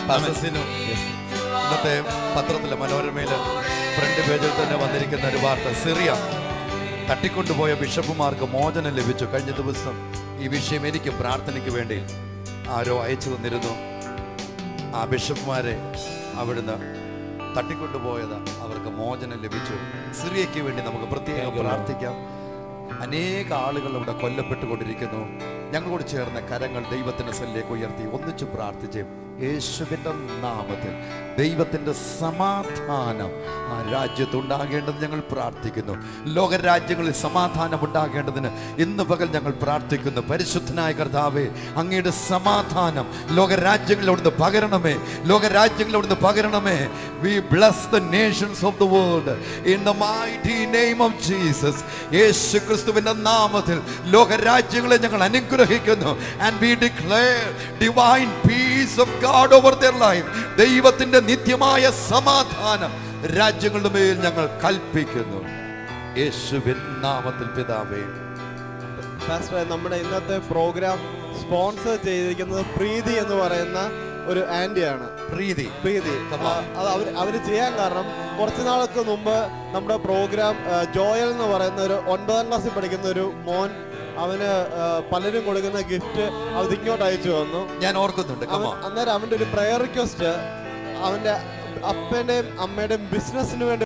ഇന്നത്തെ പത്രത്തിലെ മനോരമയില് ഫ്രണ്ട് പേജിൽ തന്നെ വന്നിരിക്കുന്ന ഒരു വാർത്ത, സിറിയ തട്ടിക്കൊണ്ടുപോയ ബിഷപ്പുമാർക്ക് മോചനം ലഭിച്ചു. കഴിഞ്ഞ ദിവസം ഈ വിഷയം എനിക്ക് പ്രാർത്ഥനയ്ക്ക് വേണ്ടി ആരോ അയച്ചു തന്നിരുന്നു. ആ ബിഷപ്പുമാരെ അവിടുന്ന് തട്ടിക്കൊണ്ടുപോയത് അവർക്ക് മോചനം ലഭിച്ചു. സിറിയയ്ക്ക് വേണ്ടി നമുക്ക് പ്രത്യേകം പ്രാർത്ഥിക്കാം. അനേക ആളുകൾ ഇവിടെ കൊല്ലപ്പെട്ടുകൊണ്ടിരിക്കുന്നു. ഞങ്ങളോട് ചേർന്ന കരങ്ങൾ ദൈവത്തിന്റെ സന്നിധിയിലേക്ക് ഉയർത്തി ഒന്നിച്ചു പ്രാർത്ഥിച്ച് യേശുവിന്റെ നാമത്തിൽ ദൈവത്തിന്റെ സമാധാനം ആ രാജ്യത്ത് ഉണ്ടാകേണ്ടത് ഞങ്ങൾ പ്രാർത്ഥിക്കുന്നു. ലോകരാജ്യങ്ങളിൽ സമാധാനം ഉണ്ടാകേണ്ടതിന് ഇന്ന് പകൽ ഞങ്ങൾ പ്രാർത്ഥിക്കുന്നു. പരിശുദ്ധനായ കർത്താവേ, അങ്ങയുടെ സമാധാനം ലോകരാജ്യങ്ങളിലവിടുന്ന് പകരണമേ, ലോകരാജ്യങ്ങളിലവിടുന്ന് പകരണമേ. We bless the nations of the world in the mighty name of Jesus. യേശു ക്രിസ്തുവിന്റെ നാമത്തിൽ ലോകരാജ്യങ്ങളെ ഞങ്ങൾ അനുഗ്രഹിക്കുന്നു. And we declare divine peace of God over their life. ദൈവത്തിന്റെ നിത്യമായ സമാധാനം രാജ്യങ്ങളുടെ മേൽ ഞങ്ങൾ കൽപ്പിക്കുന്നു യേശുവിൻ നാമത്തിൽ പിതാവേ. പാസ്റ്റർ, നമ്മുടെ ഇന്നത്തെ പ്രോഗ്രാം സ്പോൺസർ ചെയ്തിരിക്കുന്നത് പ്രീതി എന്ന് പറയുന്ന ഒരു ആന്റിയാണ്. പ്രീതി പ്രീതി അത് അവർ അവര് ചെയ്യാൻ കാരണം കുറച്ച് നാൾക്ക് മുമ്പ് നമ്മുടെ പ്രോഗ്രാം ജോയൽ എന്ന് പറയുന്ന ഒരു ഒൻപതാം ക്ലാസ്സിൽ പഠിക്കുന്ന ഒരു മോൻ, അവന് പലരും കൊടുക്കുന്ന ഗിഫ്റ്റ് അത് ഇങ്ങോട്ട് അയച്ചു വന്നു. ഞാൻ ഓർക്കുന്നുണ്ട്. അന്നേരം അവന്റെ ഒരു പ്രയർ റിക്വസ്റ്റ്, അവന്റെ അപ്പന്റെയും അമ്മയുടെയും ബിസിനസിന് വേണ്ടി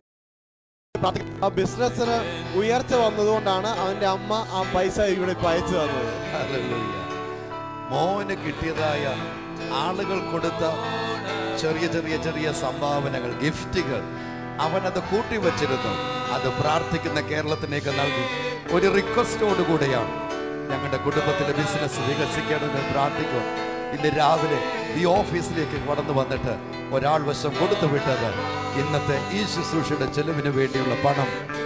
ആ ബിസിനസ്സിന് ഉയർച്ച വന്നതുകൊണ്ടാണ് അവന്റെ അമ്മ ആ പൈസ ഇവിടെ അയച്ചു തന്നത്. മോന് കിട്ടിയതായ ആളുകൾ കൊടുത്ത ചെറിയ ചെറിയ ചെറിയ സംഭാവനകൾ, ഗിഫ്റ്റുകൾ അവനത് കൂട്ടിവച്ചിരുന്നു. അത് പ്രാർത്ഥിക്കുന്ന കേരളത്തിലേക്ക് നൽകി ഒരു റിക്വസ്റ്റോടുകൂടെയാണ് ഞങ്ങളുടെ കുടുംബത്തിലെ ബിസിനസ് വികസിക്കേണ്ടതെന്ന് പ്രാർത്ഥിക്കും. ഇന്ന് രാവിലെ ഈ ഓഫീസിലേക്ക് കടന്നു വന്നിട്ട് ഒരാൾ വശം കൊടുത്തു വിട്ടത് ഇന്നത്തെ ഈ ശുശ്രൂഷയുടെ ചെലവിന് വേണ്ടിയുള്ള പണം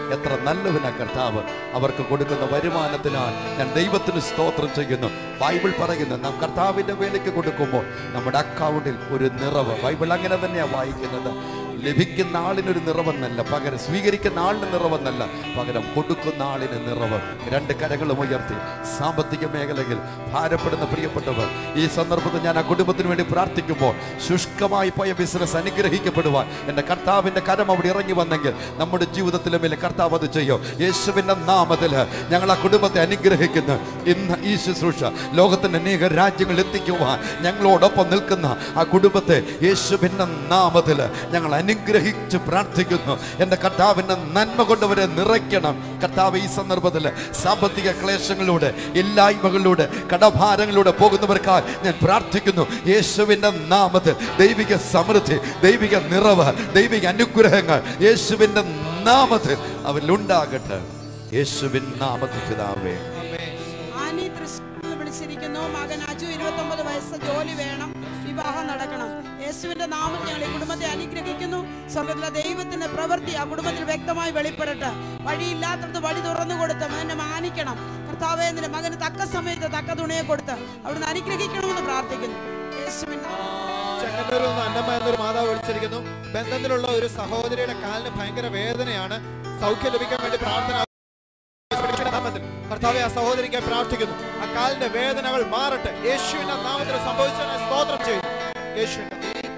എത്ര നല്ലവനാ കർത്താവ്. അവർക്ക് കൊടുക്കുന്ന വരുമാനത്തിനാൽ ഞാൻ ദൈവത്തിന് സ്തോത്രം ചെയ്യുന്നു. ബൈബിൾ പറയുന്നു, നാം കർത്താവിന്റെ വേലയ്ക്ക് കൊടുക്കുമ്പോൾ നമ്മുടെ അക്കൗണ്ടിൽ ഒരു നിറവ്. ബൈബിൾ അങ്ങനെ തന്നെയാണ് വായിക്കുന്നത്. ലഭിക്കുന്ന ആളിനൊരു നിറവെന്നല്ല, പകരം സ്വീകരിക്കുന്ന ആളിന് നിറവെന്നല്ല, പകരം കൊടുക്കുന്ന ആളിന് നിറവ്. രണ്ട് കരങ്ങളും ഉയർത്തി സാമ്പത്തിക മേഖലയിൽ ഭാരപ്പെടുന്ന പ്രിയപ്പെട്ടവർ, ഈ സന്ദർഭത്തിൽ ഞാൻ ആ കുടുംബത്തിന് വേണ്ടി പ്രാർത്ഥിക്കുമ്പോൾ ശുഷ്കമായി പോയ ബിസിനസ് അനുഗ്രഹിക്കപ്പെടുവാൻ എൻ്റെ കർത്താവിൻ്റെ കരം അവിടെ ഇറങ്ങി വന്നെങ്കിൽ നമ്മുടെ ജീവിതത്തിലെ മേലെ കർത്താവ് അത് ചെയ്യും. യേശുവിൻ്റെ നാമത്തിൽ ഞങ്ങൾ ആ കുടുംബത്തെ അനുഗ്രഹിക്കുന്നു. ഇന്ന് ഈ ശുശ്രൂഷ ലോകത്തിൻ്റെ അനേക രാജ്യങ്ങളിൽ എത്തിക്കുവാൻ ഞങ്ങളോടൊപ്പം നിൽക്കുന്ന ആ കുടുംബത്തെ യേശുവിൻ്റെ നാമത്തിൽ ഞങ്ങൾ അനുഗ്രഹിച്ച് പ്രാർത്ഥിക്കുന്നു. എൻ്റെ കർത്താവിൻ്റെ നന്മ കൊണ്ടവരെ നിറയ്ക്കണം. കർത്താവ് ഈ സന്ദർഭത്തിൽ സാമ്പത്തിക ക്ലേശങ്ങളിലൂടെ, ഇല്ലായ്മകളിലൂടെ, കടഭാരങ്ങളിലൂടെ പോകുന്നവർക്കായി ഞാൻ പ്രാർത്ഥിക്കുന്നു. യേശുവിൻ്റെ നാമത്തിൽ ദൈവിക സമൃദ്ധി, ദൈവിക നിറവ്, ദൈവിക അനുഗ്രഹങ്ങൾ യേശുവിൻ്റെ നാമത്തിൽ അവരിലുണ്ടാകട്ടെ. യേശുവിൻ നാമത്തിൽ പിതാവേ. ആനി തൃശ്ശൂരിൽ വിളിച്ചിരിക്കുന്നു. മകൻ അജു ഇരുപത്തൊമ്പത് വയസ്സ്, ജോലി വേണം, വിവാഹം നടക്കണം. യേശുവിന്റെ നാമത്തിൽ ഞങ്ങൾ ഈ കുടുംബത്തെ അനുഗ്രഹിക്കുന്നു. സ്വർഗ്ഗത്തിലെ ദൈവത്തിന്റെ പ്രവൃത്തി ആ കുടുംബത്തിൽ വ്യക്തമായി വെളിപ്പെടട്ടെ. വഴിയില്ലാത്തത് വഴി തുറന്നു കൊടുത്ത് എന്നെ മാനിക്കണം കർത്താവേ. നിന്റെ മകന് തക്ക സമയത്ത് തക്ക തുണയെ കൊടുത്ത് അവിടുന്ന് അനുഗ്രഹിക്കണമെന്ന് പ്രാർത്ഥിക്കുന്നു. യേശുവിന്റെ ചെങ്ങന്നൂരിൽ നിന്ന് അന്നമ്മ എന്നൊരു മാതാവ് വിളിച്ചിരിക്കുന്നു. ബന്ധത്തിലുള്ള ഒരു സഹോദരിയുടെ കാലിന് ഭയങ്കര വേദനയാണ്. സൗഖ്യം ലഭിക്കാൻ വേണ്ടി പ്രാർത്ഥന. കർത്താവേ, ആ സഹോദരിക്ക് പ്രാർത്ഥിക്കുന്നു. ആ കാലിന്റെ വേദനകൾ മാറട്ടെ. യേശുവിന്റെ നാമത്തിൽ സംഭവിച്ചതിനെ സ്തോത്രം ചെയ്യുന്നു. യേശുവിന്റെ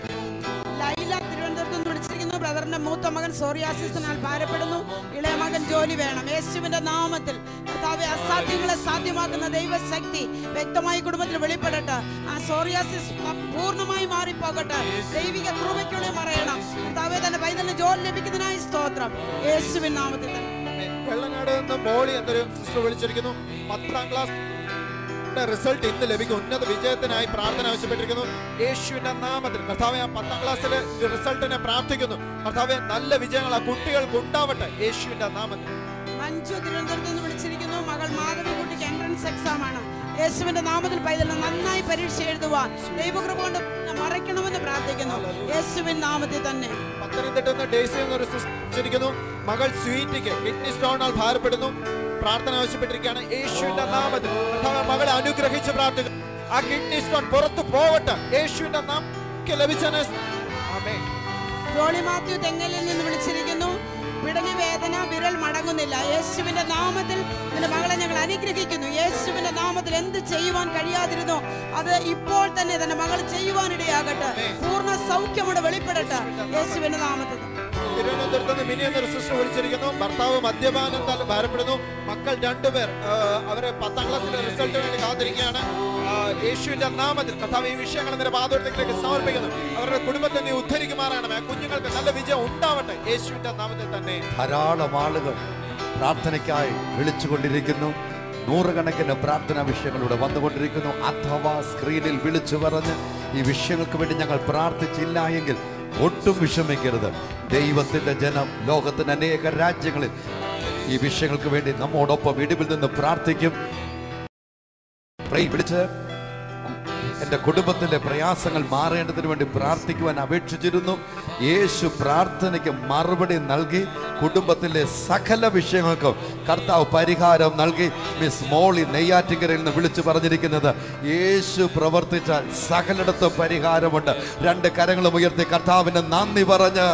ലൈല തിരുവനന്തപുരത്ത് നിന്ന് വിളിച്ചിരിക്കുന്നു. ബ്രദറിന്റെ മൂത്ത മകൻ സോറിയാസിസിനാൽ ഭാരപ്പെടുന്നു. ഇളയ മകൻ ജോലി വേണം. യേശുവിന്റെ നാമത്തിൽ കർത്താവേ, അസാധ്യങ്ങളെ സാധ്യമാക്കുന്ന ദൈവശക്തി വ്യക്തമായി കുടുംബത്തിൽ വെളിപ്പെടട്ടെ. ആ സോറിയാസിസ് പൂർണ്ണമായി മാറിപ്പോകട്ടെ. ദൈവിക കൃപയ്ക്കുള്ളിൽ മറയണം. കർത്താവേ, തന്നെ പൈതലിന് ജോലി ലഭിക്കുന്നതിനായി സ്തോത്രം. യേശുവിൻ നാമത്തിൽ തന്നെ. വെള്ളനാട് നിന്ന് മോളി എന്നൊരു സിസ്റ്റർ വിളിച്ചിരിക്കുന്നു. പത്താം ക്ലാസ് റിസൾട്ട് ഇന്ന് ലഭിക്കും. ഉന്നത വിജയത്തിനായി പ്രാർത്ഥന ആവശ്യപ്പെട്ടിരിക്കുന്നു. യേശുവിന്റെ നാമത്തിൽ കർത്താവേ, ആ പത്താം ക്ലാസ്സിലെ റിസൾട്ടിനെ പ്രാർത്ഥിക്കുന്നു. കർത്താവേ, നല്ല വിജയങ്ങൾ ആ കുട്ടികൾക്ക് ഉണ്ടാവട്ടെ. യേശുവിന്റെ നാമത്തിൽ. മഞ്ജു തിരുവനന്തപുരത്ത് നിന്ന് വിളിച്ചിരിക്കുന്നു. മകൾ മാധവിക്കുട്ടിക്ക് എൻട്രൻസ് എക്സാം ആണ്. യേശുവിന്റെ നാമത്തിൽ പൈതലിന് നന്നായി പരീക്ഷ എഴുതുവാൻ ദൈവകൃപ കൊണ്ട് മറയ്ക്കണമെന്ന് പ്രാർത്ഥിക്കുന്നു. യേശുവിൻ നാമത്തിൽ തന്നെ. പത്തനംതിട്ട നിന്ന് ഡേസി എന്നൊരു സിസ്റ്റർ മകൾ സ്വീറ്റിക്ക് കിഡ്നി സ്റ്റോണാൽ ഭാരപ്പെടുന്നു. പ്രാർത്ഥന ആവശ്യപ്പെട്ടിരിക്കുകയാണ്. യേശുവിന്റെ നാമത്തിൽ മകളെ അനുഗ്രഹിച്ച് പ്രാർത്ഥിക്കുന്നു. ആ കിഡ്നി സ്റ്റോൺ പുറത്തു പോവട്ടെ. യേശുവിന്റെ നാമത്തിൽ ലഭിച്ചതിനെ ആമേൻ. ജോളി മാത്യു തെങ്ങലിൽ നിന്ന് വിളിച്ചിരിക്കുന്നു. പിടലി വേദന, വിരൽ മടങ്ങുന്നില്ല. യേശുവിന്റെ നാമത്തിൽ നിന്റെ മകളെ ഞങ്ങൾ അനുഗ്രഹിക്കുന്നു. യേശുവിന്റെ നാമത്തിൽ എന്ത് ചെയ്യുവാൻ കഴിയാതിരുന്നോ അത് ഇപ്പോൾ തന്നെ തന്നെ മകൾ ചെയ്യുവാനിടയാകട്ടെ. പൂർണ്ണ സൗഖ്യമോടെ വെളിപ്പെടട്ടെ. യേശുവിന്റെ നാമത്തിൽ. തിരുവനന്തപുരത്ത് നിന്ന് മിനി എന്നൊരു സിസ്റ്റർ വിളിച്ചിരിക്കുന്നു. ഭർത്താവ് മദ്യപാനം ഭാരപ്പെടുന്നു. മക്കൾ രണ്ടുപേർ അവരെ പത്താം ക്ലാസ്സിലെ റിസൾട്ടിന് വേണ്ടി കാത്തിരിക്കുകയാണ്. യേശുവിന്റെ നാമത്തിൽ കർത്താവ് ഈ വിഷയങ്ങൾ നിന്റെ പാദോടത്തേക്ക് സമർപ്പിക്കുന്നു. അവരുടെ കുടുംബത്തെ നീ ഉദ്ധരിക്കുമാറാണ്. ആ കുഞ്ഞുങ്ങൾക്ക് നല്ല വിജയം ഉണ്ടാവട്ടെ. യേശുവിന്റെ നാമത്തിൽ തന്നെ. ധാരാളം ആളുകൾ പ്രാർത്ഥനയ്ക്കായി വിളിച്ചുകൊണ്ടിരിക്കുന്നു. നൂറുകണക്കിന് പ്രാർത്ഥനാ വിഷയങ്ങളിലൂടെ വന്നുകൊണ്ടിരിക്കുന്നു. അഥവാ സ്ക്രീനിൽ വിളിച്ചു പറഞ്ഞ് ഈ വിഷയങ്ങൾക്ക് വേണ്ടി ഞങ്ങൾ പ്രാർത്ഥിച്ചില്ല എങ്കിൽ ഒട്ടും വിഷമിക്കരുത്. ദൈവത്തിന്റെ ജനം ലോകത്തിന്റെ അനേക രാജ്യങ്ങളിൽ ഈ വിഷയങ്ങൾക്ക് വേണ്ടി നമ്മോടൊപ്പം ഇടിവിൽ നിന്ന് പ്രാർത്ഥിക്കും. വിളിച്ച് എൻ്റെ കുടുംബത്തിലെ പ്രയാസങ്ങൾ മാറേണ്ടതിന് വേണ്ടി പ്രാർത്ഥിക്കുവാൻ അപേക്ഷിച്ചിരുന്നു. യേശു പ്രാർത്ഥനയ്ക്ക് മറുപടി നൽകി കുടുംബത്തിലെ സകല വിഷയങ്ങൾക്കും കർത്താവ് പരിഹാരം നൽകി. മിസ് മോളി നെയ്യാറ്റിങ്കരയിൽ നിന്ന് വിളിച്ചു പറഞ്ഞിരിക്കുന്നത്, യേശു പ്രവർത്തിച്ചാൽ സകലിടത്തും പരിഹാരമുണ്ട്. രണ്ട് കരങ്ങളും ഉയർത്തി കർത്താവിന് നന്ദി പറഞ്ഞ്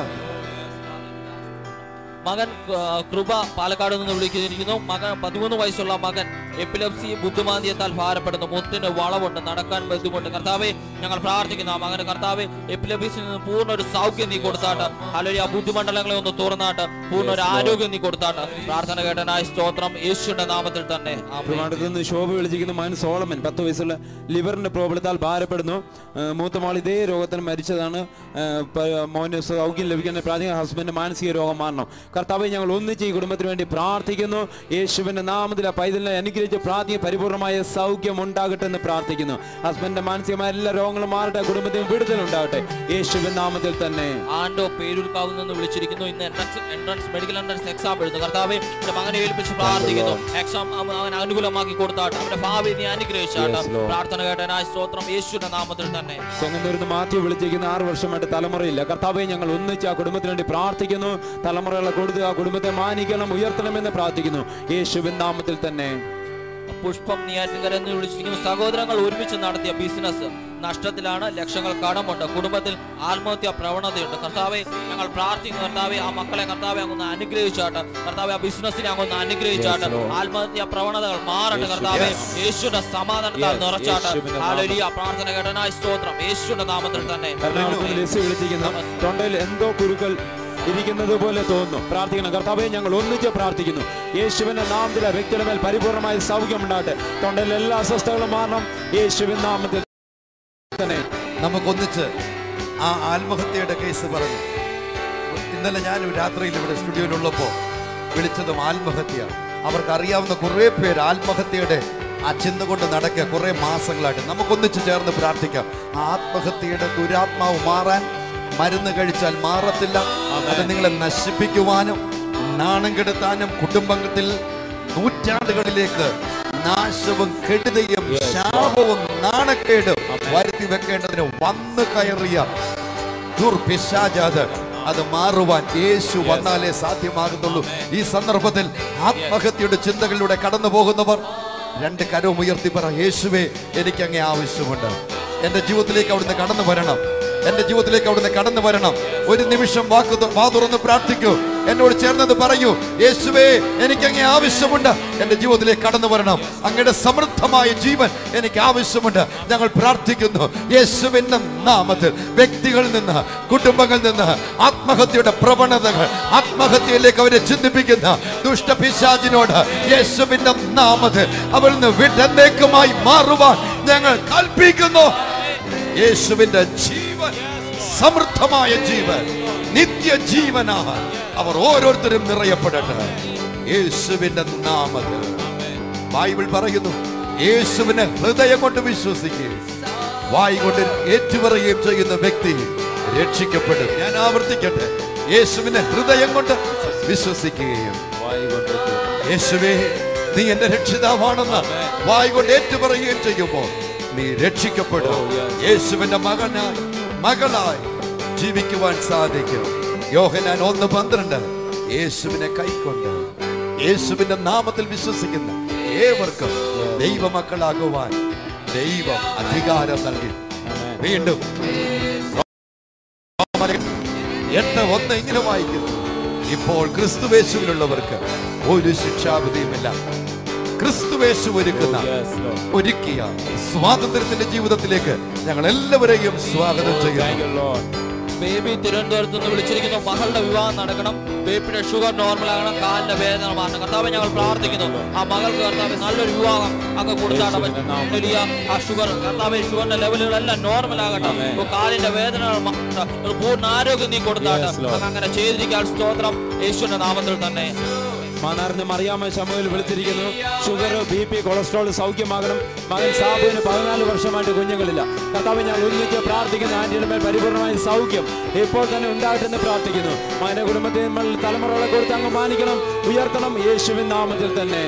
മകൻ കൃപ പാലക്കാട് നിന്ന് വിളിച്ചിരിക്കുന്നു. മകൻ പതിമൂന്ന് വയസ്സുള്ള മകൻ എപ്പിലെപ്സി ബുദ്ധിമാന്ദ്യത്താൽ ഭാരപ്പെടുന്നു. മുത്തിന് വളവുണ്ട്, നടക്കാൻ ബുദ്ധിമുട്ട്. കർത്താവെ, ഞങ്ങൾ പ്രാർത്ഥിക്കുന്നു ആ മകന് കർത്താവെ എപ്പിലെപ്സിയിൽ നിന്ന് പൂർണ്ണ ഒരു സൗഖ്യം നീ കൊടുത്താട്ട്. അല്ലെങ്കിൽ ആ ബുദ്ധിമണ്ഡലങ്ങളെ ഒന്ന് തുറന്നാട്ട് പൂർണ്ണ ഒരു ആരോഗ്യം നീ കൊടുത്താട്ട്. പ്രാർത്ഥന കേട്ടനായ സ്തോത്രം. യേശുവിന്റെ നാമത്തിൽ തന്നെ. നിന്ന് ശോഭ വിളിച്ചിരിക്കുന്ന മകൻ സോളമൻ പത്ത് വയസ്സുള്ള ലിവറിന്റെ പ്രോബ്ലത്താൽ ഭാരപ്പെടുന്നു. മൂത്ത മോൾ ഇതേ രോഗത്തിന് മരിച്ചതാണ്. മോന് സൗഖ്യം ലഭിക്കുന്ന പ്രാഥമിക ഹസ്ബൻഡ് മാനസിക രോഗം മാറണം. കർത്താവെ, ഞങ്ങൾ ഒന്നിച്ച് ഈ കുടുംബത്തിന് വേണ്ടി പ്രാർത്ഥിക്കുന്നു. യേശുവിന്റെ നാമത്തിൽ ആ പൈതലിനെ അനുഗ്രഹിച്ച് പ്രാർത്ഥിക പരിപൂർണമായ സൗഖ്യം ഉണ്ടാകട്ടെ എന്ന് പ്രാർത്ഥിക്കുന്നു. ഹസ്ബൻഡിന്റെ മാനസികമായ എല്ലാ രോഗങ്ങളും മാറട്ടെ. കുടുംബത്തിന് വിടുതലുണ്ടാകട്ടെ. യേശുവിന്റെ നാമത്തിൽ തന്നെ. ആണ്ടോ പേരൂർക്കാവിൽ നിന്ന് വിളിച്ചിരിക്കുന്നു. ഇന്ന് എൻട്രൻസ് മെഡിക്കൽ എൻട്രൻസ് എക്സാം എഴുതുന്നു. കർത്താവെ, എന്റെ മകനെ ഏൽപ്പിച്ച് പ്രാർത്ഥിക്കുന്നു. എക്സാം അവൻ അനുകൂലമാക്കി കൊടുത്താട്ടെ. അവന്റെ ഭാവി നീ അനുഗ്രഹിച്ചാട്ടെ. പ്രാർത്ഥന കേട്ടനായ സ്തോത്രം. യേശുവിന്റെ നാമത്തിൽ തന്നെ. ചെങ്ങന്നൂരിന്ന് മാത്യു വിളിച്ചിരിക്കുന്ന ആറ് വർഷമായിട്ട് തലമുറയില്ല. കർത്താവെ, ഞങ്ങൾ ഒന്നിച്ച് ആ കുടുംബത്തിന് വേണ്ടി പ്രാർത്ഥിക്കുന്നു. തലമുറകളെ കൊടുത്ത് ആ കുടുംബത്തെ മാനിക്കണം, ഉയർത്തണമെന്ന് പ്രാർത്ഥിക്കുന്നു യേശുവിൻ നാമത്തിൽ തന്നെ. പുഷ്പം നെയ്യാറ്റിൻകരയിൽ വിളിച്ചിരിക്കുന്നു. സഹോദരങ്ങൾ ഒരുമിച്ച് നടത്തിയ ബിസിനസ് നഷ്ടത്തിലാണ്, ലക്ഷങ്ങൾ കടമുണ്ട്, കുടുംബത്തിൽ ആത്മഹത്യാ പ്രവണതയുണ്ട്. കർത്താവെ ഞങ്ങൾ പ്രാർത്ഥിക്കുന്നു, കർത്താവെ ആ മക്കളെ കർത്താവെ അങ്ങൊന്ന് അനുഗ്രഹിച്ചാട്ട്, കർത്താവെ ആ ബിസിനസ്സിനെ അങ്ങൊന്ന് അനുഗ്രഹിച്ചാട്ട്, ആത്മഹത്യാ പ്രവണതകൾ മാറട്ടെ കർത്താവെ, യേശുവിന്റെ സമാധാനത്താൽ നിറച്ചാട്ട്. ഹല്ലേലൂയ. പ്രാർത്ഥന കേട്ടനായി സ്തോത്രം, യേശുവിന്റെ നാമത്തിൽ തന്നെ. തൊണ്ടയിൽ എന്തോ കുരുക്കൾ ഇരിക്കുന്നത് പോലെ തോന്നുന്നു. പ്രാർത്ഥിക്കണം. കർത്താവെ ഞങ്ങൾ ഒന്നിച്ച് പ്രാർത്ഥിക്കുന്നു, യേശുവിന്റെ നാമത്തിൽ വ്യക്തിയുടെ മേൽ പരിപൂർണമായ സൗഖ്യം ഉണ്ടാകട്ടെ. തൊണ്ടയിൽ എല്ലാ അസ്വസ്ഥതകളും മാറണം യേശുവിൻ നാമത്തിൽ തന്നെ. നമുക്കൊന്നിച്ച് ആ ആത്മഹത്യയുടെ കേസ് പറഞ്ഞു. ഇന്നലെ ഞാൻ രാത്രിയിൽ ഇവിടെ സ്റ്റുഡിയോയിലുള്ളപ്പോൾ വിളിച്ചതും ആത്മഹത്യ. അവർക്കറിയാവുന്ന കുറേ പേര് ആത്മഹത്യയുടെ ആ ചിന്ത കൊണ്ട് നടക്കുക കുറേ മാസങ്ങളായിട്ട്. നമുക്കൊന്നിച്ച് ചേർന്ന് പ്രാർത്ഥിക്കാം. ആത്മഹത്യയുടെ ദുരാത്മാവ് മാറാൻ മരുന്ന് കഴിച്ചാൽ മാറത്തില്ല. അത് നിങ്ങളെ നശിപ്പിക്കുവാനും നാണം കെടുത്താനും കുടുംബത്തിൽ നൂറ്റാണ്ടുകളിലേക്ക് നാശവും കെടുതയും ശാപവും നാണക്കേടും വരുത്തി വെക്കേണ്ടതിന് വന്നു കയറിയ ദുർപിശാചാത് അത് മാറുവാൻ യേശു വന്നാലേ സാധ്യമാകുന്നുള്ളൂ. ഈ സന്ദർഭത്തിൽ ആത്മഹത്യയുടെ ചിന്തകളിലൂടെ കടന്നു പോകുന്നവർ രണ്ട് കരവും ഉയർത്തി പറ, യേശുവേ എനിക്ക് അങ്ങേ ആവശ്യമുണ്ട്. എൻ്റെ ജീവിതത്തിലേക്ക് അവിടുന്ന് കടന്നു വരണം, എന്റെ ജീവിതത്തിലേക്ക് അവിടുന്ന് കടന്നു വരണം. ഒരു നിമിഷം വാക്ക് വാ തുറന്ന് പ്രാർത്ഥിക്കൂ. എന്നോട് ചേർന്നത് പറയൂ, യേശുവേ എനിക്ക് അങ്ങേ ആവശ്യമുണ്ട്, എന്റെ ജീവിതത്തിലേക്ക് കടന്നു വരണം. അങ്ങയുടെ സമൃദ്ധമായ ജീവൻ എനിക്ക് ആവശ്യമുണ്ട്. ഞങ്ങൾ പ്രാർത്ഥിക്കുന്നു യേശുവിന്റെ നാമത്തിൽ. വ്യക്തികളിൽ നിന്ന്, കുടുംബങ്ങളിൽ നിന്ന് ആത്മഹത്യയുടെ പ്രവണതകൾ, ആത്മഹത്യയിലേക്ക് അവരെ ചിന്തിപ്പിക്കുന്ന ദുഷ്ടപിശാചിനോട് യേശുവിന്റെ നാമത്തിൽ അവരിൽ നിന്ന് വിട്ടെന്നേക്കുമായി മാറുവാൻ ഞങ്ങൾ കൽപ്പിക്കുന്നു. യേശുവിന്റെ ജീവൻ, സമൃദ്ധമായ ജീവൻ, നിത്യജീവനാണ് അവർ ഓരോരുത്തരും നിറയപ്പെടട്ടെ യേശുവിന്റെ നാമത്തിൽ. ബൈബിൾ പറയുന്നു യേശുവിനെ ഹൃദയം കൊണ്ട് വിശ്വസിക്കുകയും വായി കൊണ്ട് ഏറ്റുപറയുകയും ചെയ്യുന്ന വ്യക്തി രക്ഷിക്കപ്പെടും. ഞാൻ ആവർത്തിക്കട്ടെ, യേശുവിനെ ഹൃദയം കൊണ്ട് വിശ്വസിക്കുകയും യേശുവേ നീ എന്റെ രക്ഷിതാവാണെന്ന് വായി കൊണ്ട് ഏറ്റുപറയുകയും ചെയ്യുമ്പോൾ നീ രക്ഷിക്കപ്പെടും. യേശുവിന്റെ മകനായി മകളായി ജീവിക്കുവാൻ സാധിക്കും. യോഹന്നാൻ ഒന്ന് പന്ത്രണ്ട്. യേശുവിനെ കൈക്കൊണ്ട് യേശുവിന്റെ നാമത്തിൽ വിശ്വസിക്കുന്ന ഏവർക്കും ദൈവമക്കളാകുവാൻ ദൈവം അധികാരം നൽകി. വീണ്ടും എട്ട് ഒന്ന് ഇങ്ങനെ വായിക്കുന്നു, ഇപ്പോൾ ക്രിസ്തുവേശുവിലുള്ളവർക്ക് ഒരു ശിക്ഷാവിധിയുമില്ല. ക്രിസ്തുവേശു ഒരുക്കുന്ന ഒരുക്കിയ സ്വാതന്ത്ര്യത്തിന്റെ ജീവിതത്തിലേക്ക് ഞങ്ങൾ എല്ലാവരെയും സ്വാഗതം ചെയ്യുന്നു. ബേബി തിരുവനന്തപുരത്ത് നിന്ന് വിളിച്ചിരിക്കുന്നു. മകളുടെ വിവാഹം നടക്കണം, ബേബിയുടെ ഷുഗർ നോർമൽ ആകണം, കാലിന്റെ വേദന മാറണം. കർത്താവെ ഞങ്ങൾ പ്രാർത്ഥിക്കുന്നു ആ മകൾക്ക് കർത്താവ് നല്ലൊരു വിവാഹം അങ്ങ് കൊടുത്താണ് പറ്റും. ആ ഷുഗർ കർത്താവെ ഷുഗറിന്റെ ലെവലുകളെല്ലാം നോർമൽ ആകട്ടെ. കാലിന്റെ വേദനകൾ പൂർണ്ണ ആരോഗ്യം നീ കൊടുത്താട്ട് അങ്ങനെ ചെയ്തിരിക്കാൻ സ്തോത്രം യേശുവിന്റെ നാമത്തിൽ തന്നെ. മാനാറിന് മറിയാമ്മ ശമുവേൽ വിളിച്ചിരിക്കുന്നു. ഷുഗർ, ബി പി, കൊളസ്ട്രോൾ സൗഖ്യമാകണം. മകൻ സാബുവിന് പതിനാല് വർഷമായിട്ട് കുഞ്ഞുങ്ങളില്ല. കർത്താവെ ഞാൻ ഒന്നിച്ച് പ്രാർത്ഥിക്കുന്നു, ആന്റിയുടെ മേൽ പരിപൂർണമായ സൗഖ്യം ഇപ്പോൾ തന്നെ ഉണ്ടാകട്ടെന്ന് പ്രാർത്ഥിക്കുന്നു. മകന്റെ കുടുംബത്തെ നമ്മൾ തലമുറകളെ കൊടുത്ത് അങ്ങ് മാനിക്കണം, ഉയർത്തണം യേശുവിൻ നാമത്തിൽ തന്നെ.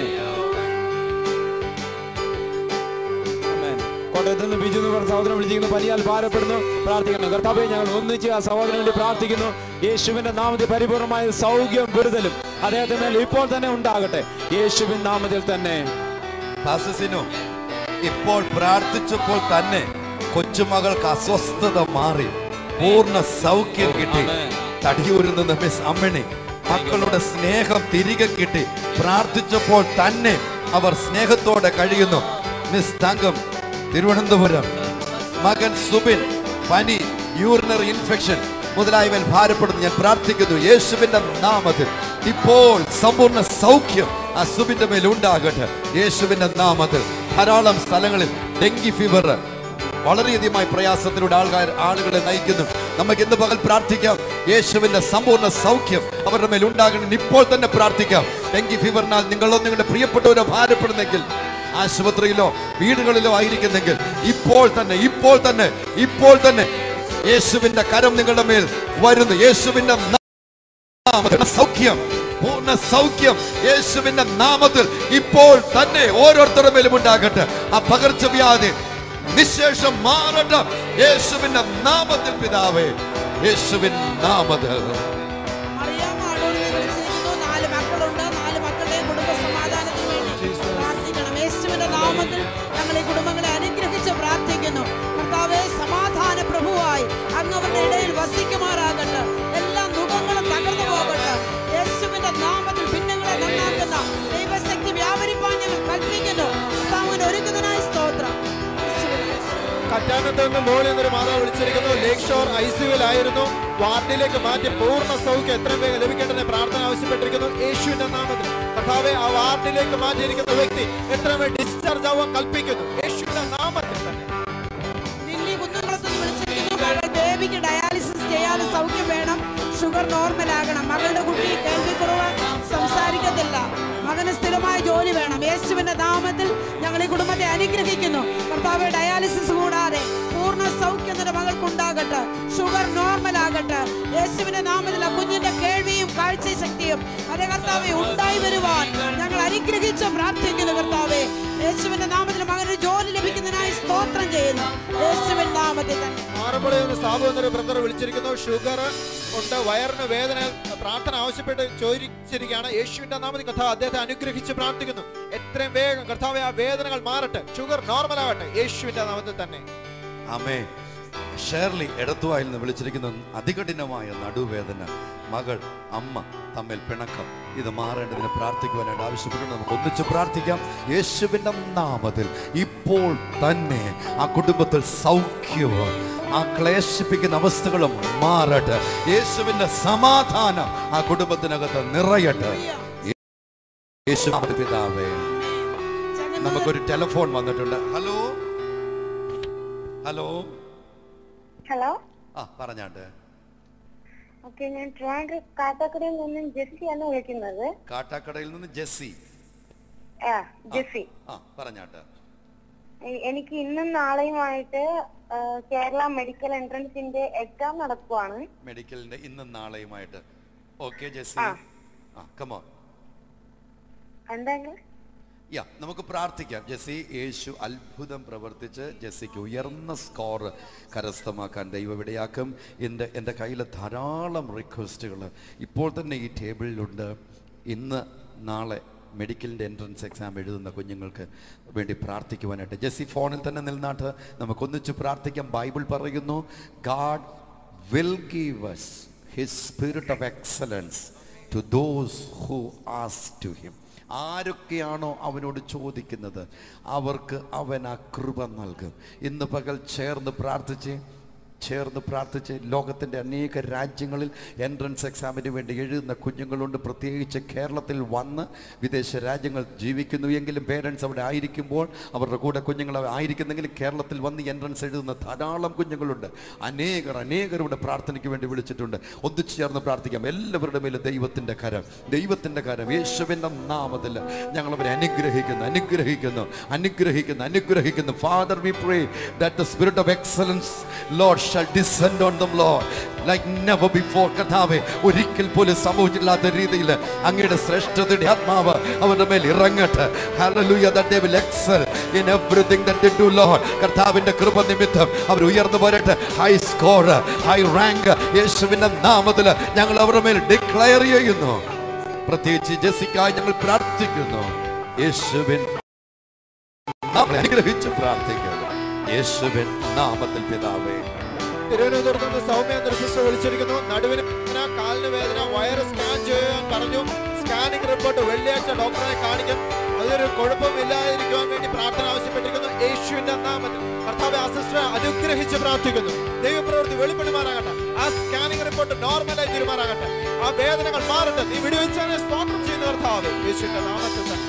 കോട്ടയത്ത് നിന്ന് ബിജു എന്ന് പറഞ്ഞ സഹോദരൻ വിളിച്ചിരിക്കുന്നു. പനിയാൽ ഭാരപ്പെടുന്നു, പ്രാർത്ഥിക്കണം. കർത്താവെ ഞങ്ങൾ ഒന്നിച്ച് ആ സഹോദരന് വേണ്ടി പ്രാർത്ഥിക്കുന്നു. യേശുവിന്റെ നാമത്തിൽ പരിപൂർണമായ സൗഖ്യം വിടുതലും അദ്ദേഹത്തിന് മേൽ ഇപ്പോൾ തന്നെ ഉണ്ടാകട്ടെ യേശുവിൻ നാമത്തിൽ തന്നെ. ഇപ്പോൾ പ്രാർത്ഥിച്ചപ്പോൾ തന്നെ കൊച്ചുമകൾക്ക് അസ്വസ്ഥത മാറി, പൂർണ്ണ സൗഖ്യം കിട്ടി. തടിയൂരിൽ നിന്ന് മിസ് അമ്മിണി മക്കളുടെ സ്നേഹം തിരികെ കിട്ടി. പ്രാർത്ഥിച്ചപ്പോൾ തന്നെ അവർ സ്നേഹത്തോടെ കഴിയുന്നു. മിസ് തങ്കം തിരുവനന്തപുരം, മകൻ സുബിൻ പനി, യൂറിനറി ഇൻഫെക്ഷൻ മുതലായവൻ ഭാരപ്പെടുന്നു. ഞാൻ പ്രാർത്ഥിക്കുന്നു യേശുവിന്റെ നാമത്തിൽ ഇപ്പോൾ സമ്പൂർണ്ണ സൗഖ്യം ആ സുബിന്റെ മേൽ ഉണ്ടാകട്ടെ യേശുവിന്റെ നാമത്തിൽ. ധാരാളം സ്ഥലങ്ങളിൽ ഡെങ്കി ഫീവർ വളരെയധികമായി പ്രയാസത്തിലൂടെ ആൾക്കാർ ആളുകളെ നയിക്കുന്നു. നമുക്ക് ഇന്ന് പകൽ പ്രാർത്ഥിക്കാം യേശുവിന്റെ സമ്പൂർണ്ണ സൗഖ്യം അവരുടെ മേൽ ഉണ്ടാകണം. ഇപ്പോൾ തന്നെ പ്രാർത്ഥിക്കാം. ഡെങ്കി ഫീവറിനാൽ നിങ്ങളോ നിങ്ങളുടെ പ്രിയപ്പെട്ടവരോ ഭാരപ്പെടുന്നെങ്കിൽ, ആശുപത്രിയിലോ വീടുകളിലോ ആയിരിക്കുന്നെങ്കിൽ ഇപ്പോൾ തന്നെ ഇപ്പോൾ തന്നെ ഇപ്പോൾ തന്നെ യേശുവിന്റെ കരം നിങ്ങളുടെ മേൽ വരുന്നു. യേശുവിന്റെ നാമത്തിൽ സൗഖ്യം, പൂർണ്ണ സൗഖ്യം യേശുവിന്റെ നാമത്തിൽ ഇപ്പോൾ തന്നെ ഓരോരുത്തരുടെ മേലും ഉണ്ടാകട്ടെ. ആ പകർച്ചവ്യാധി നിശേഷം മാറട്ടെ യേശുവിന്റെ നാമത്തിൽ പിതാവേ, യേശുവിൻ നാമത്തിൽ. തിരുവനന്തപുരത്ത് നിന്ന് മോളിൽ നിന്നൊരു മാതാവ് വിളിച്ചിരിക്കുന്നു. ലേക്ക് ഷോർ ഐ സിയുലായിരുന്നു, വാർഡിലേക്ക് മാറ്റി പൂർണ്ണ സൗഖ്യം എത്രയും വേഗം ലഭിക്കേണ്ടതിന് പ്രാർത്ഥന ആവശ്യപ്പെട്ടിരിക്കുന്നു യേശുവിന്റെ നാമത്തിൽ. കർത്താവെ, ആ വാർഡിലേക്ക് മാറ്റിയിരിക്കുന്ന വ്യക്തി എത്രയും വേഗം ഡിസ്ചാർജ് ആവാൻ കൽപ്പിക്കുന്നു യേശുവിന്റെ നാമത്തിൽ തന്നെ. ലില്ലി കുന്നംകുളത്തുനിന്ന് വിളിച്ചിരിക്കുന്നു. മകൾ ബേബിക്ക് ഡയാലിസിസ് ചെയ്യാതെ സൗഖ്യം വേണം, ഷുഗർ നോർമൽ ആകണം. മകളുടെ കുട്ടി കേൾവിക്കുറവ്, സംസാരിക്കത്തില്ല. മകന് സ്ഥിരമായ ജോലി വേണം. യേശുവിന്റെ നാമത്തിൽ ഞങ്ങൾ ഈ കുടുംബത്തെ അനുഗ്രഹിക്കുന്നു. കർത്താവെ, ഡയാലിസിസ് കൂടാതെ പൂർണ്ണ സൗഖ്യം നിന്റെ മകൾക്കുണ്ടാകട്ടെ, ഷുഗർ നോർമൽ ആകട്ടെ. യേശുവിന്റെ നാമത്തിൽ ആ കുഞ്ഞിന്റെ കേൾവിയും കാഴ്ച ശക്തിയും അതേ കർത്താവെ ഉണ്ടായി വരുവാൻ ഞങ്ങൾ അനുഗ്രഹിച്ച് പ്രാർത്ഥിക്കുന്നു. കർത്താവെ, യേശുവിന്റെ നാമത്തിൽ മകന് ജോലി ലഭിക്കുന്നതിനായി സ്തോത്രം ചെയ്യുന്നു യേശുവിന്റെ നാമത്തിൽ തന്നെ. ആറന്മുളയിൽ നിന്ന് സാബു എന്നൊരു ബ്രദർ വിളിച്ചിരിക്കുന്നു. ഷുഗർ ഉണ്ട്, വയറിന് വേദന, പ്രാർത്ഥന ആവശ്യപ്പെട്ട് ചോദിച്ചിരിക്കുകയാണ്. യേശുവിന്റെ നാമത്തിൽ കർത്താവ് അദ്ദേഹത്തെ അനുഗ്രഹിച്ച് പ്രാർത്ഥിക്കുന്നു. എത്രയും വേഗം കർത്താവെ ആ വേദനകൾ മാറട്ടെ, ഷുഗർ നോർമൽ ആവട്ടെ യേശുവിന്റെ നാമത്തിൽ തന്നെ. ആമേൻ. ഷേർലി എടത്തുവായിൽ നിന്ന് വിളിച്ചിരിക്കുന്ന അതികഠിനമായ നടുവേദന, മകൾ അമ്മ തമ്മിൽ പിണക്കം, ഇത് മാറേണ്ടതിന് പ്രാർത്ഥിക്കുവാനായിട്ട് ആവശ്യപ്പെട്ടുണ്ട്. നമുക്ക് ഒന്നിച്ച് പ്രാർത്ഥിക്കാം. യേശുവിന്റെ നാമത്തിൽ ഇപ്പോൾ തന്നെ ആ കുടുംബത്തിൽ സൗഖ്യവും ആ ക്ലേശിപ്പിക്കുന്ന അവസ്ഥകളും മാറട്ടെ. യേശുവിന്റെ സമാധാനം ആ കുടുംബത്തിനകത്ത് നിറയട്ടെ. യേശു പിതാവേ. നമുക്കൊരു ടെലിഫോൺ വന്നിട്ടുണ്ട്. ഹലോ ഹലോ ഹലോ ആ പറഞ്ഞാണ്ട്. ഓക്കെ, ഞാൻ ട്രിവാൻഡ്രം കാട്ടാക്കടയിൽ നിന്നും ജെസ്സിയാണ് വിളിക്കുന്നത്. കാട്ടാക്കടയിൽ നിന്ന് ജെസ്സി. ആ ജെസ്സി. ആ പറഞ്ഞാട്ട്. എനിക്ക് ഇന്നും നാളെയുമായിട്ട് കേരള മെഡിക്കൽ എൻട്രൻസിന്റെ എക്സാം നടക്കുവാണ്. മെഡിക്കലിന്റെ ഇന്നും നാളെയുമായിട്ട്. ഓക്കെ ജെസ്സി, ആ കം ഓൺ. എന്താ യാ നമുക്ക് പ്രാർത്ഥിക്കാം. ജെസ്സി, യേശു അത്ഭുതം പ്രവർത്തിച്ച് ജെസ്സിക്ക് ഉയർന്ന സ്കോർ കരസ്ഥമാക്കാൻ ദൈവം ഇടയാക്കും. എൻ്റെ എൻ്റെ കയ്യിൽ ധാരാളം റിക്വസ്റ്റുകൾ ഇപ്പോൾ തന്നെ ഈ ടേബിളിലുണ്ട്. ഇന്ന് നാളെ മെഡിക്കലിൻ്റെ എൻട്രൻസ് എക്സാം എഴുതുന്ന കുഞ്ഞുങ്ങൾക്ക് വേണ്ടി പ്രാർത്ഥിക്കുവാനായിട്ട്. ജെസ്സി ഫോണിൽ തന്നെ നിന്നാട്ട് നമുക്കൊന്നിച്ച് പ്രാർത്ഥിക്കാം. ബൈബിൾ പറയുന്നു, God will give us his spirit of excellence to those who ask to him. ആരൊക്കെയാണോ അവനോട് ചോദിക്കുന്നത് അവർക്ക് അവൻ ആ കൃപ നൽകും. ഇന്ന് പകൽ ചേർന്ന് പ്രാർത്ഥിച്ച് ചേർന്ന് പ്രാർത്ഥിച്ച് ലോകത്തിൻ്റെ അനേക രാജ്യങ്ങളിൽ എൻട്രൻസ് എക്സാമിന് വേണ്ടി എഴുതുന്ന കുഞ്ഞുങ്ങളുണ്ട്. പ്രത്യേകിച്ച് കേരളത്തിൽ വന്ന് വിദേശ രാജ്യങ്ങൾ ജീവിക്കുന്നു എങ്കിലും പേരൻസ് അവിടെ ആയിരിക്കുമ്പോൾ അവരുടെ കൂടെ കുഞ്ഞുങ്ങൾ ആയിരിക്കുന്നെങ്കിലും കേരളത്തിൽ വന്ന് എൻട്രൻസ് എഴുതുന്ന ധാരാളം കുഞ്ഞുങ്ങളുണ്ട്. അനേകർ അനേകരുടെ പ്രാർത്ഥനയ്ക്ക് വേണ്ടി വിളിച്ചിട്ടുണ്ട്. ഒന്നിച്ചു ചേർന്ന് പ്രാർത്ഥിക്കാം. എല്ലാവരുടെ മേലും ദൈവത്തിൻ്റെ കരം, ദൈവത്തിൻ്റെ കരം യേശുവിൻ്റെ നാമത്തിൽ ഞങ്ങളവരെ അനുഗ്രഹിക്കുന്നു അനുഗ്രഹിക്കുന്നു അനുഗ്രഹിക്കുന്നു അനുഗ്രഹിക്കുന്നു father, we pray that the spirit of excellence lord shall descend on them, Lord, like never before. കർത്താവേ, ഒരിക്കൽ പോലും സംഭവിച്ചിട്ടില്ലാത്ത രീതിയിൽ അങ്ങയുടെ ശ്രേഷ്ഠതയുടെ ആത്മാവ് അവരുടെ മേൽ ഇറങ്ങട്ടെ. Hallelujah, that they will excel in everything that they do, Lord. കർത്താവിന്റെ കൃപ നിമിത്തം അവർ ഉയർന്നു വരട്ടെ. ഹൈ സ്കോർ, ഹൈ റാങ്ക് യേശുവിന്റെ നാമത്തിൽ ഞങ്ങൾ അവരുടെ മേൽ ഡിക്ലെയർ ചെയ്യുന്നു. പ്രത്യേകിച്ച് ജെസ്സിക്കായി ഞങ്ങൾ പ്രാർത്ഥിക്കുന്നു. യേശുവിൻ നാമത്തിൽ അനുഗ്രഹിച്ച് പ്രാർത്ഥിക്കുന്നു. യേശുവിൻ നാമത്തിൽ പിതാവേ. തിരുവനന്തപുരത്ത് നിന്ന് സൗമ്യ എന്നൊരു സിസ്റ്റർ വിളിച്ചിരിക്കുന്നു. നടുവിന് വേദന, കാലിന് വേദന, വയറ് സ്കാൻ ചെയ്യാൻ പറഞ്ഞു. സ്കാനിംഗ് റിപ്പോർട്ട് വെള്ളിയാഴ്ച ഡോക്ടറെ കാണിക്കും. അതൊരു കുഴപ്പമില്ലാതിരിക്കുവാൻ വേണ്ടി പ്രാർത്ഥന ആവശ്യപ്പെട്ടിരിക്കുന്നു യേശുവിന്റെ നാമത്തിൽ. കർത്താവേ, ആ സിസ്റ്ററെ അനുഗ്രഹിച്ച് പ്രാർത്ഥിക്കുന്നു. ദൈവപ്രവൃത്തി വെളിപ്പെടുമാറാകട്ടെ. ആ സ്കാനിംഗ് റിപ്പോർട്ട് നോർമലായി തീരുമാറാകട്ടെ. ആ വേദനകൾ മാറട്ടെ. നീ വിടുവിച്ചതിനെ സ്തോത്രം ചെയ്യുന്ന കർത്താവേ യേശുവിന്റെ നാമത്തിൽ തന്നെ.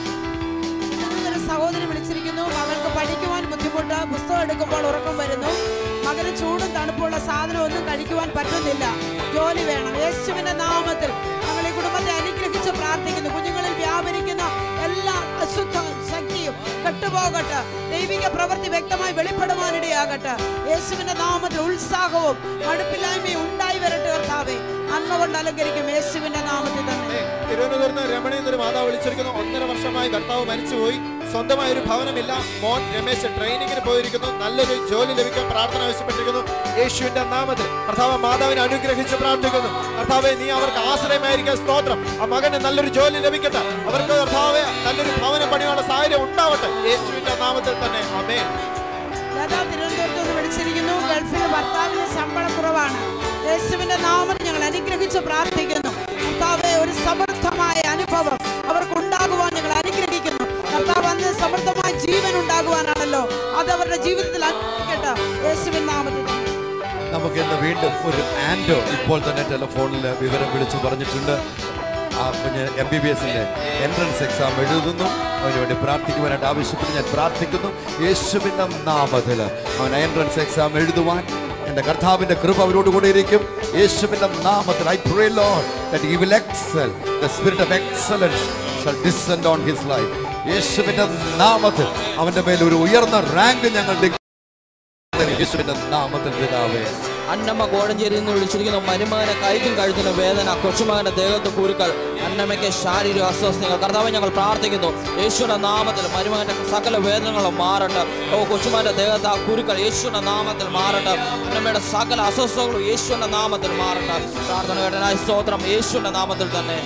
സഹോദരി വിളിച്ചിരിക്കുന്നു. മകൾക്ക് പഠിക്കുവാൻ ബുദ്ധിമുട്ട്, പുസ്തകം എടുക്കുമ്പോൾ ഉറക്കം വരുന്നു. മകന് ചൂടും തണുപ്പുള്ള സാധനം ഒന്നും കഴിക്കുവാൻ പറ്റുന്നില്ല. ജോലി വേണം. യേശുവിന്റെ നാമത്തിൽ ഞങ്ങൾ ഈ കുടുംബത്തെ അനുഗ്രഹിച്ച് പ്രാർത്ഥിക്കുന്നു. കുഞ്ഞുങ്ങളിൽ വ്യാപരിക്കുന്ന എല്ലാ അശുദ്ധ ശക്തിയും കെട്ടുപോകട്ടെ. ദൈവിക പ്രവൃത്തി വ്യക്തമായി വെളിപ്പെടുവാനിടയാകട്ടെ. യേശുവിന്റെ നാമത്തിൽ ഉത്സാഹവും മടുപ്പില്ലായ്മയും ഉണ്ടായി വരട്ടെ. കർത്താവേ, നന്മ കൊണ്ട് അലങ്കരിക്കും യേശുവിന്റെ നാമത്തിൽ തന്നെ. തിരുവനന്തപുരത്ത് രമണി എന്നൊരു മാതാവ് വിളിച്ചിരിക്കുന്നു. ഒന്നര വർഷമായി ഭർത്താവ് മരിച്ചുപോയി. സ്വന്തമായ ഒരു ഭവനമില്ല. മോൻ രമേശ് ട്രെയിനിങ്ങിന് പോയിരിക്കുന്നു. നല്ലൊരു ജോലി ലഭിക്കാൻ പ്രാർത്ഥന ആവശ്യപ്പെട്ടിരിക്കുന്നു യേശുവിന്റെ നാമത്തിൽ. കർത്താവ് മാതാവിനെ അനുഗ്രഹിച്ച് പ്രാർത്ഥിക്കുന്നു. കർത്താവെ, നീ അവർക്ക് ആശ്രയമായിരിക്കാൻ സ്തോത്രം. ആ മകന് നല്ലൊരു ജോലി ലഭിക്കട്ടെ. അവർക്ക് കർത്താവെ നല്ലൊരു ഭവനം പണിയാനുള്ള സാഹചര്യം ഉണ്ടാവട്ടെ യേശുവിന്റെ നാമത്തിൽ തന്നെ. ആമേൻ. ലതാ തിരുവനന്തപുരത്ത് നിന്ന് വിളിച്ചിരിക്കുന്നു. ഗൾഫിൽ ഭർത്താവിന് ശമ്പളം കുറവാണ്. യേശുവിന്റെ നാമത്തിൽ ഞങ്ങൾ അനുഗ്രഹിച്ച് പ്രാർത്ഥിക്കുന്നു. കർത്താവെ, ഒരു സമൃദ്ധമായ അനുഭവം അവർക്ക് ഉണ്ടാകുവാൻ ഞങ്ങൾ അനുഗ്രഹിക്കുന്നു. കർത്താവ്, അന്ന് സമൃദ്ധമായ ജീവൻ ഉണ്ടാകുവാനാണല്ലോ അത് അവരുടെ അവരുടെ ജീവിതത്തിൽ അനുഗ്രഹിക്കട്ടെ യേശുവിൻ നാമത്തിൽ. നമുക്ക് ഇന്ന് വീണ്ടും ഒരു ആൻഡോ ഇപ്പോൾ തന്നെ ടെലിഫോണിൽ വിവരം വിളിച്ചു പറഞ്ഞിട്ടുണ്ട്. ആ കുഞ്ഞ് എം ബി ബി എസിന്റെ എൻട്രൻസ് എക്സാം എഴുതുന്നു. അവന് വേണ്ടി പ്രാർത്ഥിക്കുവാനായിട്ട് ആവശ്യപ്പെട്ട് ഞാൻ പ്രാർത്ഥിക്കുന്നു. യേശുവിന്റെ നാമത്തിൽ അവൻ എൻട്രൻസ് എക്സാം എഴുതുവാൻ എന്റെ കർത്താവിന്റെ കൃപ അവരോട് കൂടെ ഇരിക്കും. യേശുവിന്റെ നാമത്തിൽ I pray Lord that he will excel. The spirit of excellence shall descend on his life. യേശുവിന്റെ നാമത്തിൽ അവന്റെ മേൽ ഒരു ഉയർന്ന റാങ്ക് ഞങ്ങൾ യേശുവിന്റെ നാമത്തിൽ പിതാവേ. അന്നമ്മ കോഴഞ്ചേരിയിൽ നിന്ന് വിളിച്ചിരിക്കുന്നു. മരുമകനെ കൈക്കും കഴുത്തിന് വേദന, കൊച്ചുമകന്റെ ദേഹത്ത് കുരുക്കൾ, അന്നമ്മയ്ക്ക് ശാരീരിക അസ്വസ്ഥതകൾ. കർത്താവേ ഞങ്ങൾ പ്രാർത്ഥിക്കുന്നു യേശുവിന്റെ നാമത്തിൽ മരുമകന്റെ സകല വേദനകളും മാറട്ടെ. ഓ കൊച്ചുമകന്റെ ദേഹത്ത് ആ കുരുക്കൾ യേശുവിന്റെ നാമത്തിൽ മാറട്ടെ. അന്നമ്മയുടെ സകല അസ്വസ്ഥതകളും യേശുവിന്റെ നാമത്തിൽ മാറട്ടെ. പ്രാർത്ഥന കേട്ടനായി സ്തോത്രം യേശുവിന്റെ നാമത്തിൽ തന്നെ.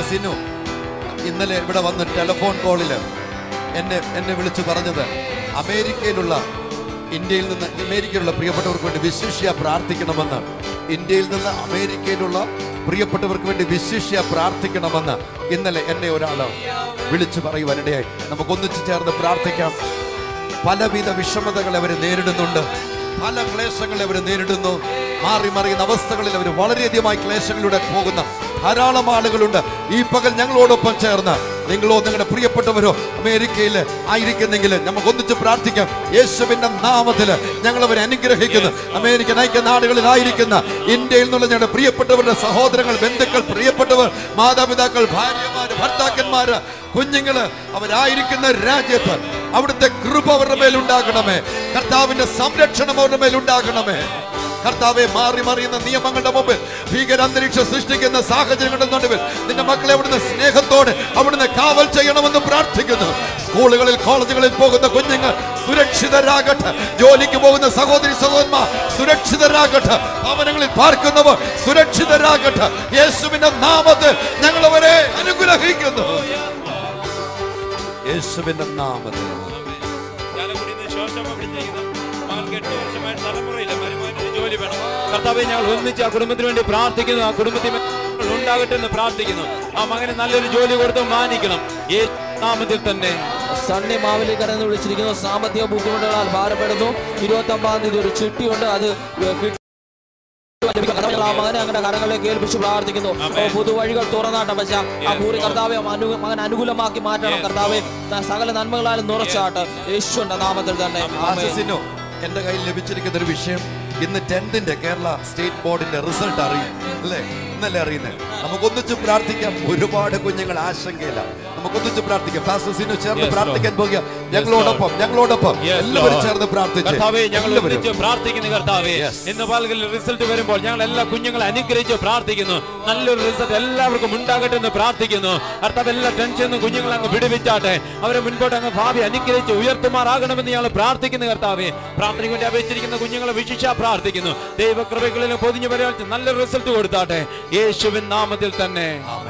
ഇന്നലെ ഇവിടെ വന്ന് ടെലിഫോൺ കോളില് എന്നെ എന്നെ വിളിച്ചു പറഞ്ഞത് അമേരിക്കയിലുള്ള ഇന്ത്യയിൽ നിന്ന് അമേരിക്കയിലുള്ള പ്രിയപ്പെട്ടവർക്ക് വേണ്ടി വിശിഷ്യ പ്രാർത്ഥിക്കണമെന്ന് ഇന്ത്യയിൽ നിന്ന് അമേരിക്കയിലുള്ള പ്രിയപ്പെട്ടവർക്ക് വേണ്ടി വിശിഷ്യ പ്രാർത്ഥിക്കണമെന്ന് ഇന്നലെ എന്നെ ഒരാൾ വിളിച്ചു പറയുവാനിടയായി. നമുക്കൊന്നിച്ചു ചേർന്ന് പ്രാർത്ഥിക്കാം. പലവിധ വിഷമതകൾ അവർ നേരിടുന്നുണ്ട്, പല ക്ലേശങ്ങളെ അവർ നേരിടുന്നു. മാറി മറിയുന്ന അവസ്ഥകളിൽ അവർ വളരെയധികമായി ക്ലേശങ്ങളിലൂടെ പോകുന്ന ധാരാളം ആളുകളുണ്ട്. ഈ പകൽ ഞങ്ങളോടൊപ്പം ചേർന്ന് നിങ്ങളോ നിങ്ങളുടെ പ്രിയപ്പെട്ടവരോ അമേരിക്കയിൽ ആയിരിക്കുന്നെങ്കിൽ നമുക്ക് ഒന്നിച്ച് പ്രാർത്ഥിക്കാം. യേശുവിന്റെ നാമത്തിൽ ഞങ്ങൾ അവരെ അനുഗ്രഹിക്കുന്നു. അമേരിക്കൻ ഐക്യ നാടുകളിലായിരിക്കുന്ന ഇന്ത്യയിൽ നിന്നുള്ള ഞങ്ങളുടെ പ്രിയപ്പെട്ടവരുടെ സഹോദരങ്ങൾ, ബന്ധുക്കൾ, പ്രിയപ്പെട്ടവർ, മാതാപിതാക്കൾ, ഭാര്യമാര്, ഭർത്താക്കന്മാര്, കുഞ്ഞുങ്ങള് അവരായിരിക്കുന്ന രാജ്യത്ത് അവിടുത്തെ കൃപ അവരുടെ മേലുണ്ടാകണമേ. കർത്താവിന്റെ സംരക്ഷണം അവരുടെ മേലുണ്ടാകണമേ. കർത്താവെ, മാറി മറിയുന്ന നിയമങ്ങളുടെ മുമ്പിൽ, ഭീകരാന്തരീക്ഷം സൃഷ്ടിക്കുന്ന സാഹചര്യങ്ങളുടെ നടുവിൽ നിന്റെ മക്കളെ അവിടുന്ന് സ്നേഹത്തോടെ അവിടുന്ന് കാവൽ ചെയ്യണമെന്ന് പ്രാർത്ഥിക്കുന്നു. സ്കൂളുകളിൽ കോളേജുകളിൽ പോകുന്ന കുഞ്ഞുങ്ങൾ സുരക്ഷിതരാകട്ടെ. ജോലിക്ക് പോകുന്ന സഹോദരി സഹോദരന്മാർ സുരക്ഷിതരാകട്ടെ. ഭവനങ്ങളിൽ പാർക്കുന്നവർ സുരക്ഷിതരാകട്ടെ. യേശുവിന്റെ നാമത്തിൽ ഞങ്ങൾ അവരെ അനുഗ്രഹിക്കുന്നു. യേശുവിന്റെ നാമത്തിൽ ജോലി വേണം. കർത്താവേ, ഞങ്ങൾ ഒന്നിച്ച് ആ കുടുംബത്തിന് വേണ്ടി പ്രാർത്ഥിക്കുന്നു. ആ കുടുംബത്തിന് ഉണ്ടാകട്ടെ എന്ന് പ്രാർത്ഥിക്കുന്നു. ആ മകന് നല്ലൊരു ജോലി കൊടുത്ത് മാനിക്കണം യേശു നാമത്തിൽ തന്നെ. സണ്ണി മാവേലിക്കര എന്ന് വിളിച്ചിരിക്കുന്നു. സാമ്പത്തിക ബുദ്ധിമുട്ടുകളാൽ ഭാരപ്പെടുന്നു. ഇരുപത്തി ഒമ്പതാം തീയതി ഒരു ചിട്ടിയുണ്ട്, അത് ആ മകനെ അങ്ങനെ കരങ്ങളിലേക്ക് ഏൽപ്പിച്ച് പ്രാർത്ഥിക്കുന്നു. പുതുവഴികൾ തുറന്നാട്ടെ. പക്ഷേ ആ ഭൂരി കർത്താവെ മകൻ അനുകൂലമാക്കി മാറ്റണം. കർത്താവെ സകല നന്മകളാലും നിറച്ചാട്ടെ യേശുവിന്റെ നാമത്തിൽ തന്നെ. എന്റെ കയ്യിൽ ലഭിച്ചിരിക്കുന്ന ഒരു വിഷയം, ഇന്ന് ടെൻത്തിന്റെ കേരള സ്റ്റേറ്റ് ബോർഡിന്റെ റിസൾട്ട് അറിയും അല്ലേ? ഇന്നലെ അറിയുന്നത്. നമുക്കൊന്നിച്ച് പ്രാർത്ഥിക്കാം. ഒരുപാട് കുഞ്ഞുങ്ങൾ ആശങ്കയില്ല. നമുക്കൊന്നിച്ച് പ്രാർത്ഥിക്കാം. ഫാസ്റ്റർ സിനു ചേർന്ന് പ്രാർത്ഥിക്കാൻ പോകുക. ഞങ്ങളോടൊപ്പം ഞങ്ങളോടൊപ്പം എല്ലാവരും ചേർന്ന് പ്രാർത്ഥിച്ചു. പ്രാർത്ഥിക്കുന്നു കർത്താവേ, ഇന്ന് പകൽ റിസൾട്ട് വരുമ്പോൾ ഞങ്ങൾ എല്ലാ കുഞ്ഞുങ്ങളെ അനുഗ്രഹിച്ച് പ്രാർത്ഥിക്കുന്നു. നല്ലൊരു റിസൾട്ട് എല്ലാവർക്കും ഉണ്ടാകട്ടെ എന്ന് പ്രാർത്ഥിക്കുന്നു. കർത്താവ് എല്ലാ ടെൻഷനും കുഞ്ഞുങ്ങളെ അങ്ങ് വിടുവിച്ചാട്ടെ. അവരെ മുൻപോട്ട് അങ്ങ് ഭാവി അനുഗ്രഹിച്ച് ഉയർത്തുമാറാകണമെന്ന് ഞങ്ങൾ പ്രാർത്ഥിക്കുന്നു കർത്താവേ. പ്രാർത്ഥനയ്ക്ക് വേണ്ടി അപേക്ഷിച്ചിരിക്കുന്ന കുഞ്ഞുങ്ങളെ വിശിഷ്യ പ്രാർത്ഥിക്കുന്നു. ദൈവകൃപകളിൽ പൊതിഞ്ഞു വരാൻ നല്ലൊരു റിസൾട്ട് കൊടുത്താട്ടെ യേശുവിൻ നാമത്തിൽ തന്നെ.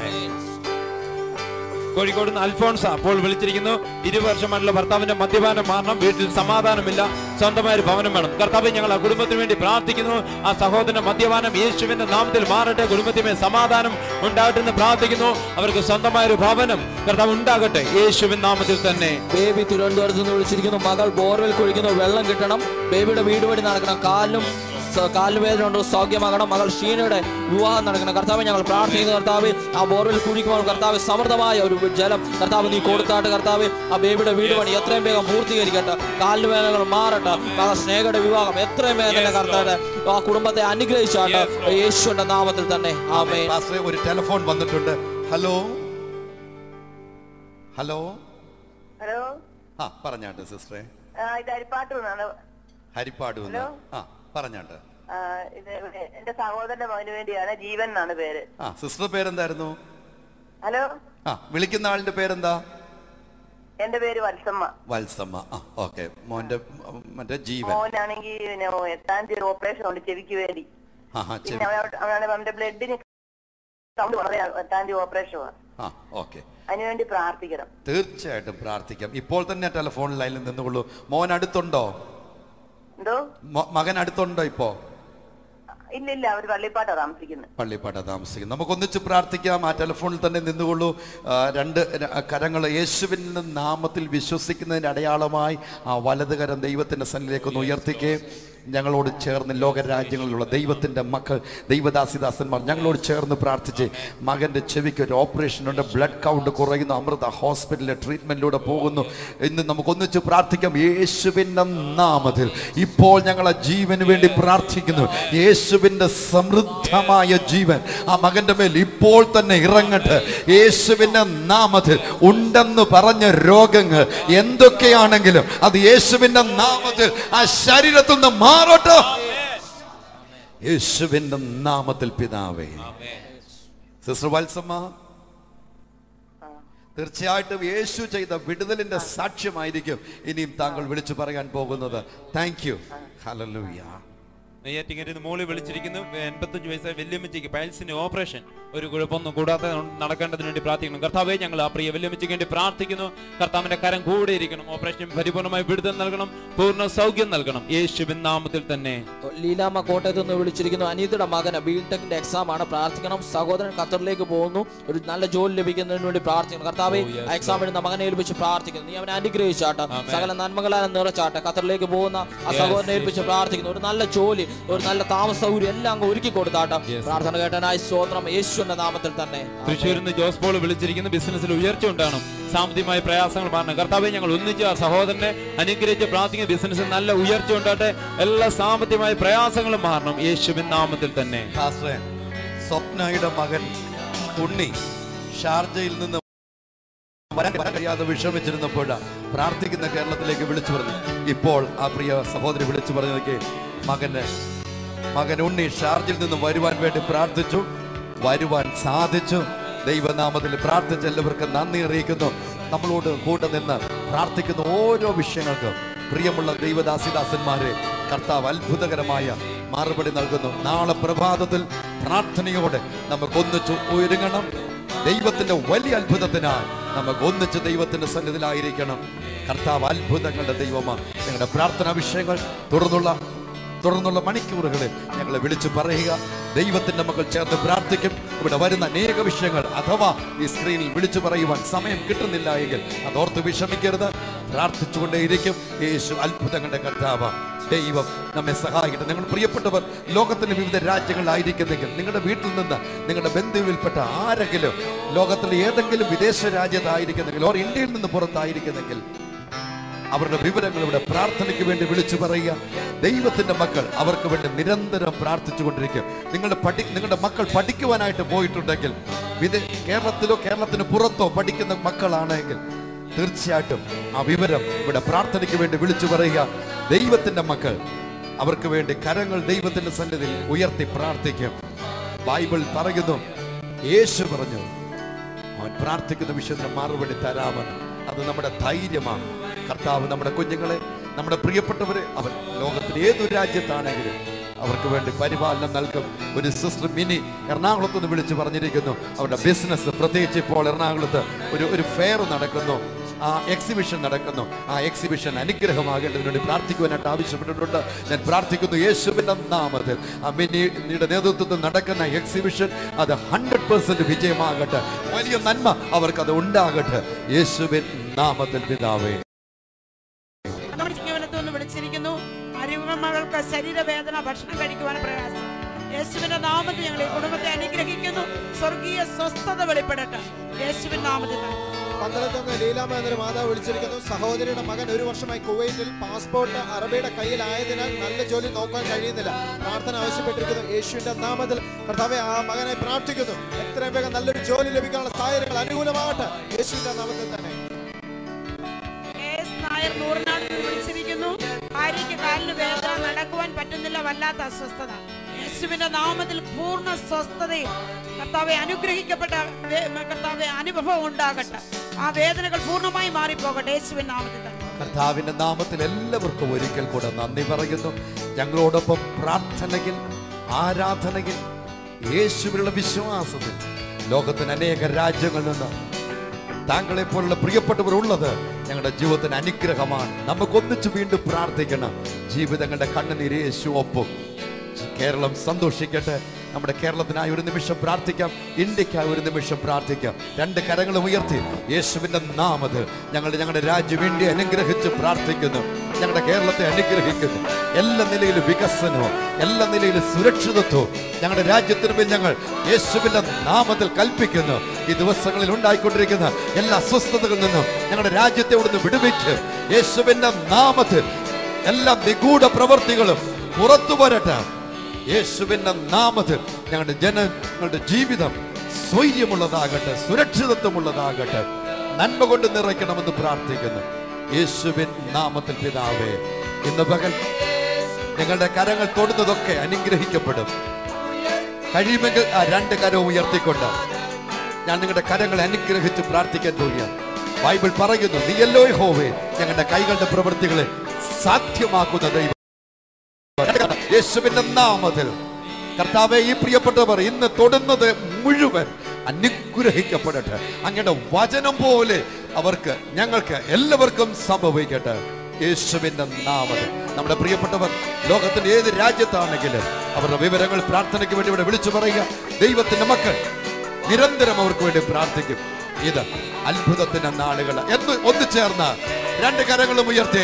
കോഴിക്കോട് നിന്ന് അൽഫോൺസ അപ്പോൾ വിളിച്ചിരിക്കുന്നു. ഇരുപത് വർഷമായിട്ടുള്ള ഭർത്താവിന്റെ മദ്യപാനം മാറണം, വീട്ടിൽ സമാധാനമില്ല, സ്വന്തമായ ഒരു ഭവനം വേണം. കർത്താവേ, ഞങ്ങൾ ആ കുടുംബത്തിന് വേണ്ടി പ്രാർത്ഥിക്കുന്നു. ആ സഹോദരന്റെ മദ്യപാനം യേശുവിന്റെ നാമത്തിൽ മാറട്ടെ. കുടുംബത്തിന് സമാധാനം ഉണ്ടാകട്ടെ എന്ന് പ്രാർത്ഥിക്കുന്നു. അവർക്ക് സ്വന്തമായ ഒരു ഭവനം കർത്താവ് ഉണ്ടാകട്ടെ യേശുവിൻ നാമത്തിൽ തന്നെ. ബേബി തിരുവനന്തപുരത്ത് നിന്ന് വിളിച്ചിരിക്കുന്നു. മകൾ ബോർവെൽ കുഴിക്കുന്നു, വെള്ളം കിട്ടണം. ബേബിയുടെ വീട് വഴി നടക്കണം. കാലിനും കാലുവേദന ഉണ്ട്, സൗഖ്യമാകണം. മകൾ ഷീനയുടെ വിവാഹം നടക്കണം. കർത്താവ് ഞങ്ങൾ പ്രാർത്ഥിക്കുന്നു. കർത്താവ് ആ ബോർവെൽ കുഴിക്കുമ്പോൾ കർത്താവ് സമൃദ്ധമായ ഒരു ജലം കർത്താവ് നീ കൊടുത്താട്ട്. കർത്താവ് ആ ബേബിയുടെ വീട് പണി എത്രയും വേഗം പൂർത്തീകരിക്കട്ടെ. കാലുവേദനകൾ മാറട്ടെ. മകൾ സ്നേഹയുടെ വിവാഹം എത്രയും വേഗം തന്നെ കർത്താവ് ആ കുടുംബത്തെ അനുഗ്രഹിച്ചാട്ട് യേശുവിന്റെ നാമത്തിൽ തന്നെ. ആമേൻ. ഒരു ടെലിഫോൺ വന്നിട്ടുണ്ട്. ഹലോ ഹലോ ഹലോ ആ പറഞ്ഞാട്ടെ സിസ്റ്ററെ. ഇത് ഹരിപ്പാട്ടു ഹരിപ്പാടു ആ പറഞ്ഞാട്ടെ. ഇത് എന്റെ സഹോദരന്റെ മകന് വേണ്ടിയാണ്. ജീവൻ എന്നാണ് പേര്. ആ സിസ്റ്റർ പേരെന്തായിരുന്നു? ഹലോ ആ വിളിക്കുന്ന ആളിന്റെ പേരെന്താ? എന്റെ പേര് വത്സമ്മ. വത്സമ്മ. ആ ഓക്കെ. മോന്റെ മറ്റേ ജീവൻ മോനാണെങ്കിൽ പിന്നെ എട്ടാം തീയതി ഓപ്പറേഷൻ ഉണ്ട് ചെവിക്ക് വേണ്ടി. അവന്റെ ബ്ലഡിന് സൗണ്ട് വളരെ എട്ടാം തീയതി ഓപ്പറേഷൻ. ആ ഓക്കെ. അതിനുവേണ്ടി പ്രാർത്ഥിക്കണം. തീർച്ചയായിട്ടും പ്രാർത്ഥിക്കാം. ഇപ്പോൾ തന്നെ ടെലിഫോൺ ലൈനിൽ നിന്നുകൊള്ളൂ. മോൻ അടുത്തുണ്ടോ? എന്തോ? മകൻ അടുത്തുണ്ടോ? ഇപ്പോ ഇല്ല ഇല്ല അവർ പള്ളിപ്പാട്ടാ താമസിക്കുന്നത്. പള്ളിപ്പാട്ടാ താമസിക്കുന്നത്. നമുക്ക് ഒന്നിച്ച് പ്രാർത്ഥിക്കാം. ആ ടെലിഫോണിൽ തന്നെ നിന്നുകൊള്ളൂ. രണ്ട് കരങ്ങൾ യേശുവിൻ്റെ നാമത്തിൽ വിശ്വസിക്കുന്നതിൻ്റെ അടയാളമായി ആ വലത് കരം ദൈവത്തിൻ്റെ സന്നിധിയിലേക്കൊന്ന് ഉയർത്തിക്കേ. ഞങ്ങളോട് ചേർന്ന് ലോകരാജ്യങ്ങളിലുള്ള ദൈവത്തിൻ്റെ മക്കൾ, ദൈവദാസിദാസന്മാർ ഞങ്ങളോട് ചേർന്ന് പ്രാർത്ഥിച്ച് മകൻ്റെ ചെവിക്ക് ഒരു ഓപ്പറേഷൻ ഉണ്ട്, ബ്ലഡ് കൗണ്ട് കുറയുന്നു, അമൃത ഹോസ്പിറ്റലിലെ ട്രീറ്റ്മെൻറ്റിലൂടെ പോകുന്നു. ഇന്ന് നമുക്കൊന്നിച്ച് പ്രാർത്ഥിക്കാം. യേശുവിൻ്റെ നാമത്തിൽ ഇപ്പോൾ ഞങ്ങളെ ജീവന് വേണ്ടി പ്രാർത്ഥിക്കുന്നു. യേശുവിൻ്റെ സമൃദ്ധമായ ജീവൻ ആ മകൻ്റെ മേൽ ഇപ്പോൾ തന്നെ ഇറങ്ങട്ടെ. യേശുവിൻ്റെ നാമത്തിൽ ഉണ്ടെന്ന് പറഞ്ഞ രോഗങ്ങൾ എന്തൊക്കെയാണെങ്കിലും അത് യേശുവിൻ്റെ നാമത്തിൽ ആ ശരീരത്തിൽ നിന്ന് മാറട്ടെ. യേശുവിന്റെ നാമത്തിൽ പിതാവേ. സിസ്റ്റർ വത്സമ്മ, തീർച്ചയായിട്ടും യേശു ചെയ്ത വിടുതലിന്റെ സാക്ഷ്യമായിരിക്കും ഇനിയും താങ്കൾ വിളിച്ചു പറയാൻ പോകുന്നത്. Thank you. ഹല്ലേലൂയ. നെയ്യാറ്റിങ്കരയിൽ നിന്ന് മോളി വിളിച്ചിരിക്കുന്നു. എൺപത്തഞ്ച് വയസ്സായ വല്യമ്മച്ചിക്ക് പൈൽസിന്റെ ഓപ്പറേഷൻ ഒരു കുഴപ്പമൊന്നും കൂടാതെ നടക്കേണ്ടതിന് വേണ്ടി പ്രാർത്ഥിക്കണം. കർത്താവേ, ഞങ്ങൾ ആ പ്രിയ വല്യമ്മച്ചിക്ക് വേണ്ടി പ്രാർത്ഥിക്കുന്നു. കർത്താവിന്റെ കരം കൂടെ ഇരിക്കണം. ഓപ്പറേഷൻ പരിപൂർണമായി വിടുതൽ നൽകണം, പൂർണ്ണ സൗഖ്യം നൽകണം, യേശുവിൻ നാമത്തിൽ തന്നെ. ലീലാമ്മ കോട്ടയത്ത് നിന്ന് വിളിച്ചിരിക്കുന്നു. അനീതയുടെ മകന് ബിടെക്കിന്റെ എക്സാം ആണ്, പ്രാർത്ഥിക്കണം. സഹോദരൻ ഖത്തറിലേക്ക് പോകുന്നു, ഒരു നല്ല ജോലി ലഭിക്കുന്നതിന് വേണ്ടി പ്രാർത്ഥിക്കണം. കർത്താവേ, ആ എക്സാം എഴുതുന്ന മകനെ ഏൽപ്പിച്ച് പ്രാർത്ഥിക്കുന്നു. നീ അവനെ അനുഗ്രഹിച്ചാട്ടെ, സകല നന്മകളാലും നിറച്ചാട്ടെ. ഖത്തറിലേക്ക് പോകുന്ന ആ സഹോദരനെ ഏൽപ്പിച്ച് പ്രാർത്ഥിക്കുന്നു. ഒരു നല്ല ജോലി, ഒരു നല്ല താമസ സൗകര്യം എല്ലാം അങ്ങ് ഒരുക്കി കൊടുത്താട്ടെ. പ്രാർത്ഥന കേട്ടനായി സ്തോത്രം, യേശുവിന്റെ നാമത്തിൽ തന്നെ. തൃശ്ശൂരിൽ നിന്ന് ജോസ് പോൾ വിളിച്ചിരിക്കുന്ന ബിസിനസ്സിൽ ഉയർച്ച ഉണ്ടാകണം, സാമ്പത്തികമായ പ്രയാസങ്ങൾ മാറണം. കർത്താവേ, ഞങ്ങൾ ഒന്നിച്ച് ആ സഹോദരനെ അനുഗ്രഹിച്ച് പ്രാർത്ഥിക്കുന്ന ബിസിനസ്സിൽ നല്ല ഉയർച്ച ഉണ്ടാകട്ടെ. എല്ലാ സാമ്പത്തികമായ പ്രയാസങ്ങളും മാറണം, യേശുവിൻ നാമത്തിൽ തന്നെ. സ്വപ്നയുടെ മകൻ ഉണ്ണി ഷാർജയിൽ നിന്ന് അറിയാതെ വിഷമിച്ചിരുന്നപ്പോഴാണ് പ്രാർത്ഥിക്കുന്ന കേരളത്തിലേക്ക് വിളിച്ചു പറഞ്ഞു. ഇപ്പോൾ ആ പ്രിയ സഹോദരി വിളിച്ചു പറഞ്ഞതൊക്കെ മകന് മകൻ ഉണ്ണി ഷാർജിൽ നിന്ന് വരുവാൻ വേണ്ടി പ്രാർത്ഥിച്ചു, വരുവാൻ സാധിച്ചു. ദൈവനാമത്തിൽ പ്രാർത്ഥിച്ച എല്ലാവർക്കും നന്ദി അറിയിക്കുന്നു. നമ്മളോട് കൂടെ നിന്ന് പ്രാർത്ഥിക്കുന്ന ഓരോ വിഷയങ്ങൾക്കും പ്രിയമുള്ള ദൈവദാസിദാസന്മാരെ കർത്താവ് അത്ഭുതകരമായ മറുപടി നൽകുന്നു. നാളെ പ്രഭാതത്തിൽ പ്രാർത്ഥനയോടെ നമുക്ക് ഒന്നിച്ചു ഒരുങ്ങണം. ദൈവത്തിന്റെ വലിയ അത്ഭുതത്തിനായി നമുക്ക് ഒന്നിച്ച് ദൈവത്തിന്റെ സന്നിധിയിലായിരിക്കണം. കർത്താവ് അത്ഭുതങ്ങളുടെ ദൈവമാണ്. നിങ്ങളുടെ പ്രാർത്ഥനാ വിഷയങ്ങൾ തുടർന്നുള്ള തുടർന്നുള്ള മണിക്കൂറുകളിൽ ഞങ്ങളെ വിളിച്ചു പറയുക. ദൈവത്തിന്റെ മക്കൾ ചേർന്ന് പ്രാർത്ഥിക്കും. ഇവിടെ വരുന്ന അനേക വിഷയങ്ങൾ അഥവാ ഈ സ്ക്രീനിൽ വിളിച്ചു പറയുവാൻ സമയം കിട്ടുന്നില്ല എങ്കിൽ അതോർത്ത് വിഷമിക്കരുത്, പ്രാർത്ഥിച്ചുകൊണ്ടേയിരിക്കും. യേശു അത്ഭുതങ്ങളുടെ കർത്താവ്. ദൈവം നമ്മെ സഹായിക്കട്ടെ. നിങ്ങൾ പ്രിയപ്പെട്ടവർ ലോകത്തിന്റെ വിവിധ രാജ്യങ്ങളിലായിരിക്കുന്നെങ്കിൽ, നിങ്ങളുടെ വീട്ടിൽ നിന്ന് നിങ്ങളുടെ ബന്ധുവിൽപ്പെട്ട ആരെങ്കിലും ലോകത്തിലെ ഏതെങ്കിലും വിദേശ രാജ്യത്തായിരിക്കുന്നെങ്കിൽ ഓർ ഇന്ത്യയിൽ നിന്ന് പുറത്തായിരിക്കുന്നെങ്കിൽ അവരുടെ വിവരങ്ങൾ ഇവിടെ പ്രാർത്ഥനയ്ക്ക് വേണ്ടി വിളിച്ചു പറയുക. ദൈവത്തിന്റെ മക്കൾ അവർക്ക് വേണ്ടി നിരന്തരം പ്രാർത്ഥിച്ചു കൊണ്ടിരിക്കും. നിങ്ങളുടെ പഠി നിങ്ങളുടെ മക്കൾ പഠിക്കുവാനായിട്ട് പോയിട്ടുണ്ടെങ്കിൽ, വിദേ കേരളത്തിലോ കേരളത്തിന് പുറത്തോ പഠിക്കുന്ന മക്കളാണെങ്കിൽ തീർച്ചയായിട്ടും ആ വിവരം ഇവിടെ പ്രാർത്ഥനയ്ക്ക് വേണ്ടി വിളിച്ചു പറയുക. ദൈവത്തിന്റെ മക്കൾ അവർക്ക് വേണ്ടി കരങ്ങൾ ദൈവത്തിന്റെ സന്നിധിയിൽ ഉയർത്തി പ്രാർത്ഥിക്കും. ബൈബിൾ പറയുന്നു, യേശു പറഞ്ഞു അവൻ പ്രാർത്ഥിക്കുന്ന വിഷയത്തിന് മറുപടി തരാമെന്ന്. അത് നമ്മുടെ ധൈര്യമാണ്. കർത്താവ് നമ്മുടെ കുഞ്ഞുങ്ങളെ, നമ്മുടെ പ്രിയപ്പെട്ടവരെ അവൻ ലോകത്തിൽ ഏതൊരു രാജ്യത്താണെങ്കിലും അവർക്ക് വേണ്ടി പരിപാലനം നൽകും. ഒരു സിസ്റ്റർ മിനി എറണാകുളത്ത് നിന്ന് വിളിച്ച് പറഞ്ഞിരിക്കുന്നു, അവരുടെ ബിസിനസ്, പ്രത്യേകിച്ച് ഇപ്പോൾ എറണാകുളത്ത് ഒരു ഒരു ഫെയർ നടക്കുന്നു, ആ എക്സിബിഷൻ നടക്കുന്നു. ആ എക്സിബിഷൻ അനുഗ്രഹമാകേണ്ടതിന് വേണ്ടി പ്രാർത്ഥിക്കുവാനായിട്ട് ആവശ്യപ്പെട്ടിട്ടുണ്ട്. ഞാൻ പ്രാർത്ഥിക്കുന്നു യേശുവിന്റെ നാമത്തിൽ ആ മിനിയുടെ നേതൃത്വത്തിൽ നടക്കുന്ന എക്സിബിഷൻ അത് ഹൺഡ്രഡ് പെർസെന്റ് വിജയമാകട്ടെ. വലിയ നന്മ അവർക്ക് അത് ഉണ്ടാകട്ടെ. യേശുവിൻ നാമത്തിൽ പിതാവേ. വിളിച്ചിരിക്കുന്നു. മകൾക്ക് ശരീരവേദന, ഭക്ഷണം കഴിക്കുവാൻ പ്രയാസം. യേശുവിന്റെ നാമത്തിൽ ഞങ്ങൾ ഈ കുടുംബത്തെ അനുഗ്രഹിക്കുന്നു. സ്വർഗീയ സ്വസ്ഥത വെളിപ്പെടട്ടെ യേശുവിൻ നാമത്തിൽ. പന്തളത്തുനിന്ന് ലീലാമ്മ എന്നൊരു മാതാവ് വിളിച്ചിരിക്കുന്നു. സഹോദരിയുടെ മകൻ ഒരു വർഷമായി കുവൈറ്റിൽ പാസ്പോർട്ട് അറബിയുടെ കയ്യിലായതിനാൽ നല്ല ജോലി നോക്കാൻ കഴിയുന്നില്ല. പ്രാർത്ഥന ആവശ്യപ്പെട്ടിരിക്കുന്നു. യേശുവിന്റെ നാമത്തിൽ കർത്താവേ ആ മകനെ പ്രാർത്ഥിക്കുന്നു. എത്രയും വേഗം നല്ലൊരു ജോലി ലഭിക്കാനുള്ള സാഹചര്യങ്ങൾ അനുകൂലമാകട്ടെ യേശുവിന്റെ നാമത്തിൽ തന്നെ. നായർ നൂറിനാട് വിളിച്ചിരിക്കുന്നു. ഭാര്യയ്ക്ക് കാലിന് വേദന, നടക്കുവാൻ പറ്റുന്നില്ല, വല്ലാത്ത അസ്വസ്ഥത. യേശുവിന്റെ നാമത്തിൽ പൂർണ്ണ സ്വസ്ഥതയും കർത്താവെ അനുഗ്രഹിക്കപ്പെട്ട കർത്താവെ അനുഭവം ഉണ്ടാകട്ടെ. ആ വേദനകൾ പൂർണ്ണമായി മാറിപ്പോകട്ടെ യേശുവിന്റെ നാമത്തിൽ തന്നെ. കർത്താവിന്റെ നാമത്തിൽ എല്ലാവർക്കും ഒരിക്കൽ കൂടെ നന്ദി പറയുന്നു. ഞങ്ങളോടൊപ്പം പ്രാർത്ഥനയിൽ, ആരാധനയിൽ, യേശുവിനുള്ള വിശ്വാസത്തിൽ ലോകത്തിന് അനേക രാജ്യങ്ങളിൽ നിന്ന് താങ്കളെ പോലുള്ള പ്രിയപ്പെട്ടവർ ഉള്ളത് ഞങ്ങളുടെ ജീവിതത്തിന് അനുഗ്രഹമാണ്. നമുക്കൊന്നിച്ച് വീണ്ടും പ്രാർത്ഥിക്കണം. ജീവിതങ്ങളുടെ കണ്ണുനീര് യേശു ഒപ്പും. കേരളം സന്തോഷിക്കട്ടെ. നമ്മുടെ കേരളത്തിനായി ഒരു നിമിഷം പ്രാർത്ഥിക്കാം, ഇന്ത്യക്കായി ഒരു നിമിഷം പ്രാർത്ഥിക്കാം. രണ്ട് കരങ്ങളും ഉയർത്തി യേശുവിന്റെ നാമത്തിൽ ഞങ്ങൾ ഞങ്ങളുടെ രാജ്യം ഇന്ത്യ അനുഗ്രഹിച്ച് പ്രാർത്ഥിക്കുന്നു. ഞങ്ങളുടെ കേരളത്തെ അനുഗ്രഹിക്കുന്നു. എല്ലാ നിലയിലും വികസനവും എല്ലാ നിലയിലും സുരക്ഷിതത്വവും ഞങ്ങളുടെ രാജ്യത്തിന് മേൽ ഞങ്ങൾ യേശുവിന്റെ നാമത്തിൽ കൽപ്പിക്കുന്നു. ഈ ദിവസങ്ങളിൽ ഉണ്ടായിക്കൊണ്ടിരിക്കുന്ന എല്ലാ അസ്വസ്ഥതകളിൽ നിന്നും ഞങ്ങളുടെ രാജ്യത്തെ ഇവിടുന്ന് വിടുവിച്ച് യേശുവിന്റെ നാമത്തിൽ എല്ലാ നിഗൂഢ പ്രവർത്തികളും പുറത്തു വരട്ടെ. യേശുവിന്റെ നാമത്തിൽ ഞങ്ങളുടെ ജനങ്ങളുടെ ജീവിതം സ്വൈര്യമുള്ളതാകട്ടെ, സുരക്ഷിതത്വമുള്ളതാകട്ടെ, നന്മ കൊണ്ട് നിറയ്ക്കണമെന്ന് പ്രാർത്ഥിക്കുന്നു. യേശുവിൻ നാമത്തിൽ പിതാവേ, ഇന്ന് പകൽ നിങ്ങളുടെ കരങ്ങൾ തൊടുന്നതൊക്കെ അനുഗ്രഹിക്കപ്പെടും. കഴിയുമെങ്കിൽ ആ രണ്ട് കരവും ഉയർത്തിക്കൊണ്ട് ഞാൻ നിങ്ങളുടെ കരങ്ങളെ അനുഗ്രഹിച്ച് പ്രാർത്ഥിക്കാൻ തോന്നിയാണ്. ബൈബിൾ പറയുന്നു, നീയല്ലോ യഹോവേ ഞങ്ങളുടെ കൈകളുടെ പ്രവൃത്തികളെ സാധ്യമാക്കുന്ന ദൈവം. യേശുവിന്റെ നാമത്തിൽ കർത്താവേ, ഈ പ്രിയപ്പെട്ടവർ ഇന്ന് തൊടുന്നത് മുഴുവൻ അനുഗ്രഹിക്കപ്പെടട്ടെ. അങ്ങയുടെ വചനം പോലെ അവർക്ക് ഞങ്ങൾക്ക് എല്ലാവർക്കും സംഭവിക്കട്ടെ. യേശുവിന്റെ നാമത്തിൽ നമ്മുടെ പ്രിയപ്പെട്ടവർ ലോകത്തിന്റെ ഏത് രാജ്യത്താണെങ്കിലും അവരുടെ വിവരങ്ങൾ പ്രാർത്ഥനയ്ക്ക് വേണ്ടി ഇവിടെ വിളിച്ചു പറയുക. ദൈവത്തിന്റെ മക്കൾ നിരന്തരം അവർക്ക് വേണ്ടി പ്രാർത്ഥിക്കും. ഇത് അത്ഭുതത്തിന്റെ നാളുകൾ എന്ന് ഒന്നു ചേർന്ന രണ്ട് കരങ്ങളും ഉയർത്തി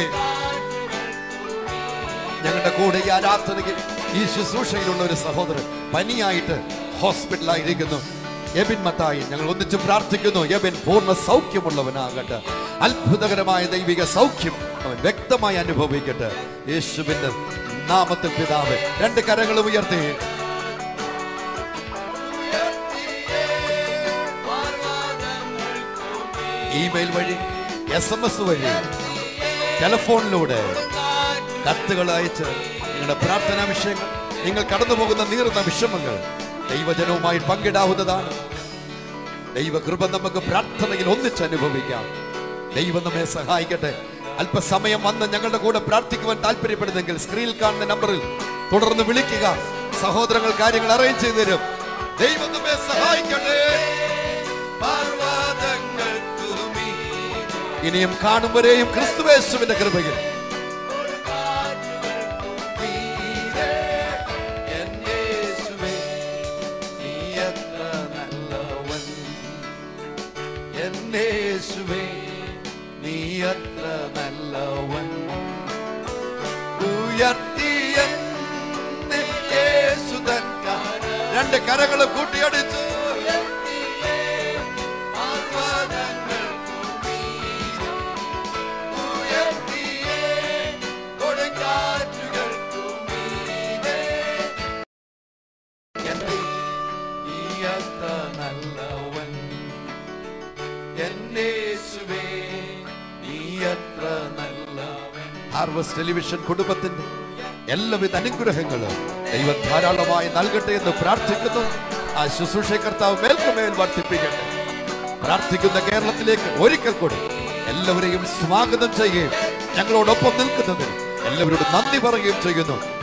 ഞങ്ങളുടെ കൂടെ ഈ ആരാധനയ്ക്ക് ഈ ശുശ്രൂഷയിലുള്ള ഒരു സഹോദരൻ പനിയായിട്ട് ഹോസ്പിറ്റലായിരിക്കുന്നു. എബിൻ മത്തായി ഞങ്ങൾ ഒന്നിച്ച് പ്രാർത്ഥിക്കുന്നു. എബിൻ പൂർണ്ണ സൗഖ്യമുള്ളവനാകട്ടെ. അത്ഭുതകരമായ ദൈവിക സൗഖ്യം അവൻ വ്യക്തമായി അനുഭവിക്കട്ടെ. യേശുവിന്റെ നാമത്തിൽ പിതാവേ, രണ്ട് കരങ്ങളും ഉയർത്തി ഇമെയിൽ വഴി, എസ് എം എസ് വഴി, ടെലിഫോണിലൂടെ കത്തുകൾ അയച്ച് നിങ്ങളുടെ പ്രാർത്ഥനാ വിഷയങ്ങൾ, നിങ്ങൾ കടന്നു പോകുന്ന നീറുന്ന വിഷമങ്ങൾ ദൈവജനവുമായി പങ്കിടാവുന്നതാണ്. ദൈവകൃപ നമുക്ക് പ്രാർത്ഥനയിൽ ഒന്നിച്ച് അനുഭവിക്കാം. ദൈവം നമ്മെ സഹായിക്കട്ടെ. അല്പസമയം വന്ന് ഞങ്ങളുടെ കൂടെ പ്രാർത്ഥിക്കുവാൻ താല്പര്യപ്പെടുന്നെങ്കിൽ സ്ക്രീനിൽ കാണുന്ന നമ്പറിൽ തുടർന്ന് വിളിക്കുക. സഹോദരങ്ങൾ കാര്യങ്ങൾ അറേഞ്ച് ചെയ്തു തരും. ദൈവം നമ്മെ സഹായിക്കട്ടെ. ഇനിയും കാണും വരെയും ക്രിസ്തുയേശുവിന്റെ കൃപയിൽ രണ്ട് കരങ്ങളും കൂട്ടിയടിച്ചു ഹാർവസ്റ്റ് ടെലിവിഷൻ കുടുംബത്തിന്റെ എല്ലാവിധ അനുഗ്രഹങ്ങളും ദൈവം ധാരാളമായി നൽകട്ടെ എന്ന് പ്രാർത്ഥിക്കുന്നു. ആ ശുശ്രൂഷ കർത്താവ് മേൽക്കുമേൽ വർദ്ധിപ്പിക്കട്ടെ. പ്രാർത്ഥിക്കുന്ന കേരളത്തിലേക്ക് ഒരിക്കൽ കൂടി എല്ലാവരെയും സ്വാഗതം ചെയ്യുകയും ഞങ്ങളോടൊപ്പം നിൽക്കുന്നതിന് എല്ലാവരോടും നന്ദി പറയുകയും ചെയ്യുന്നു.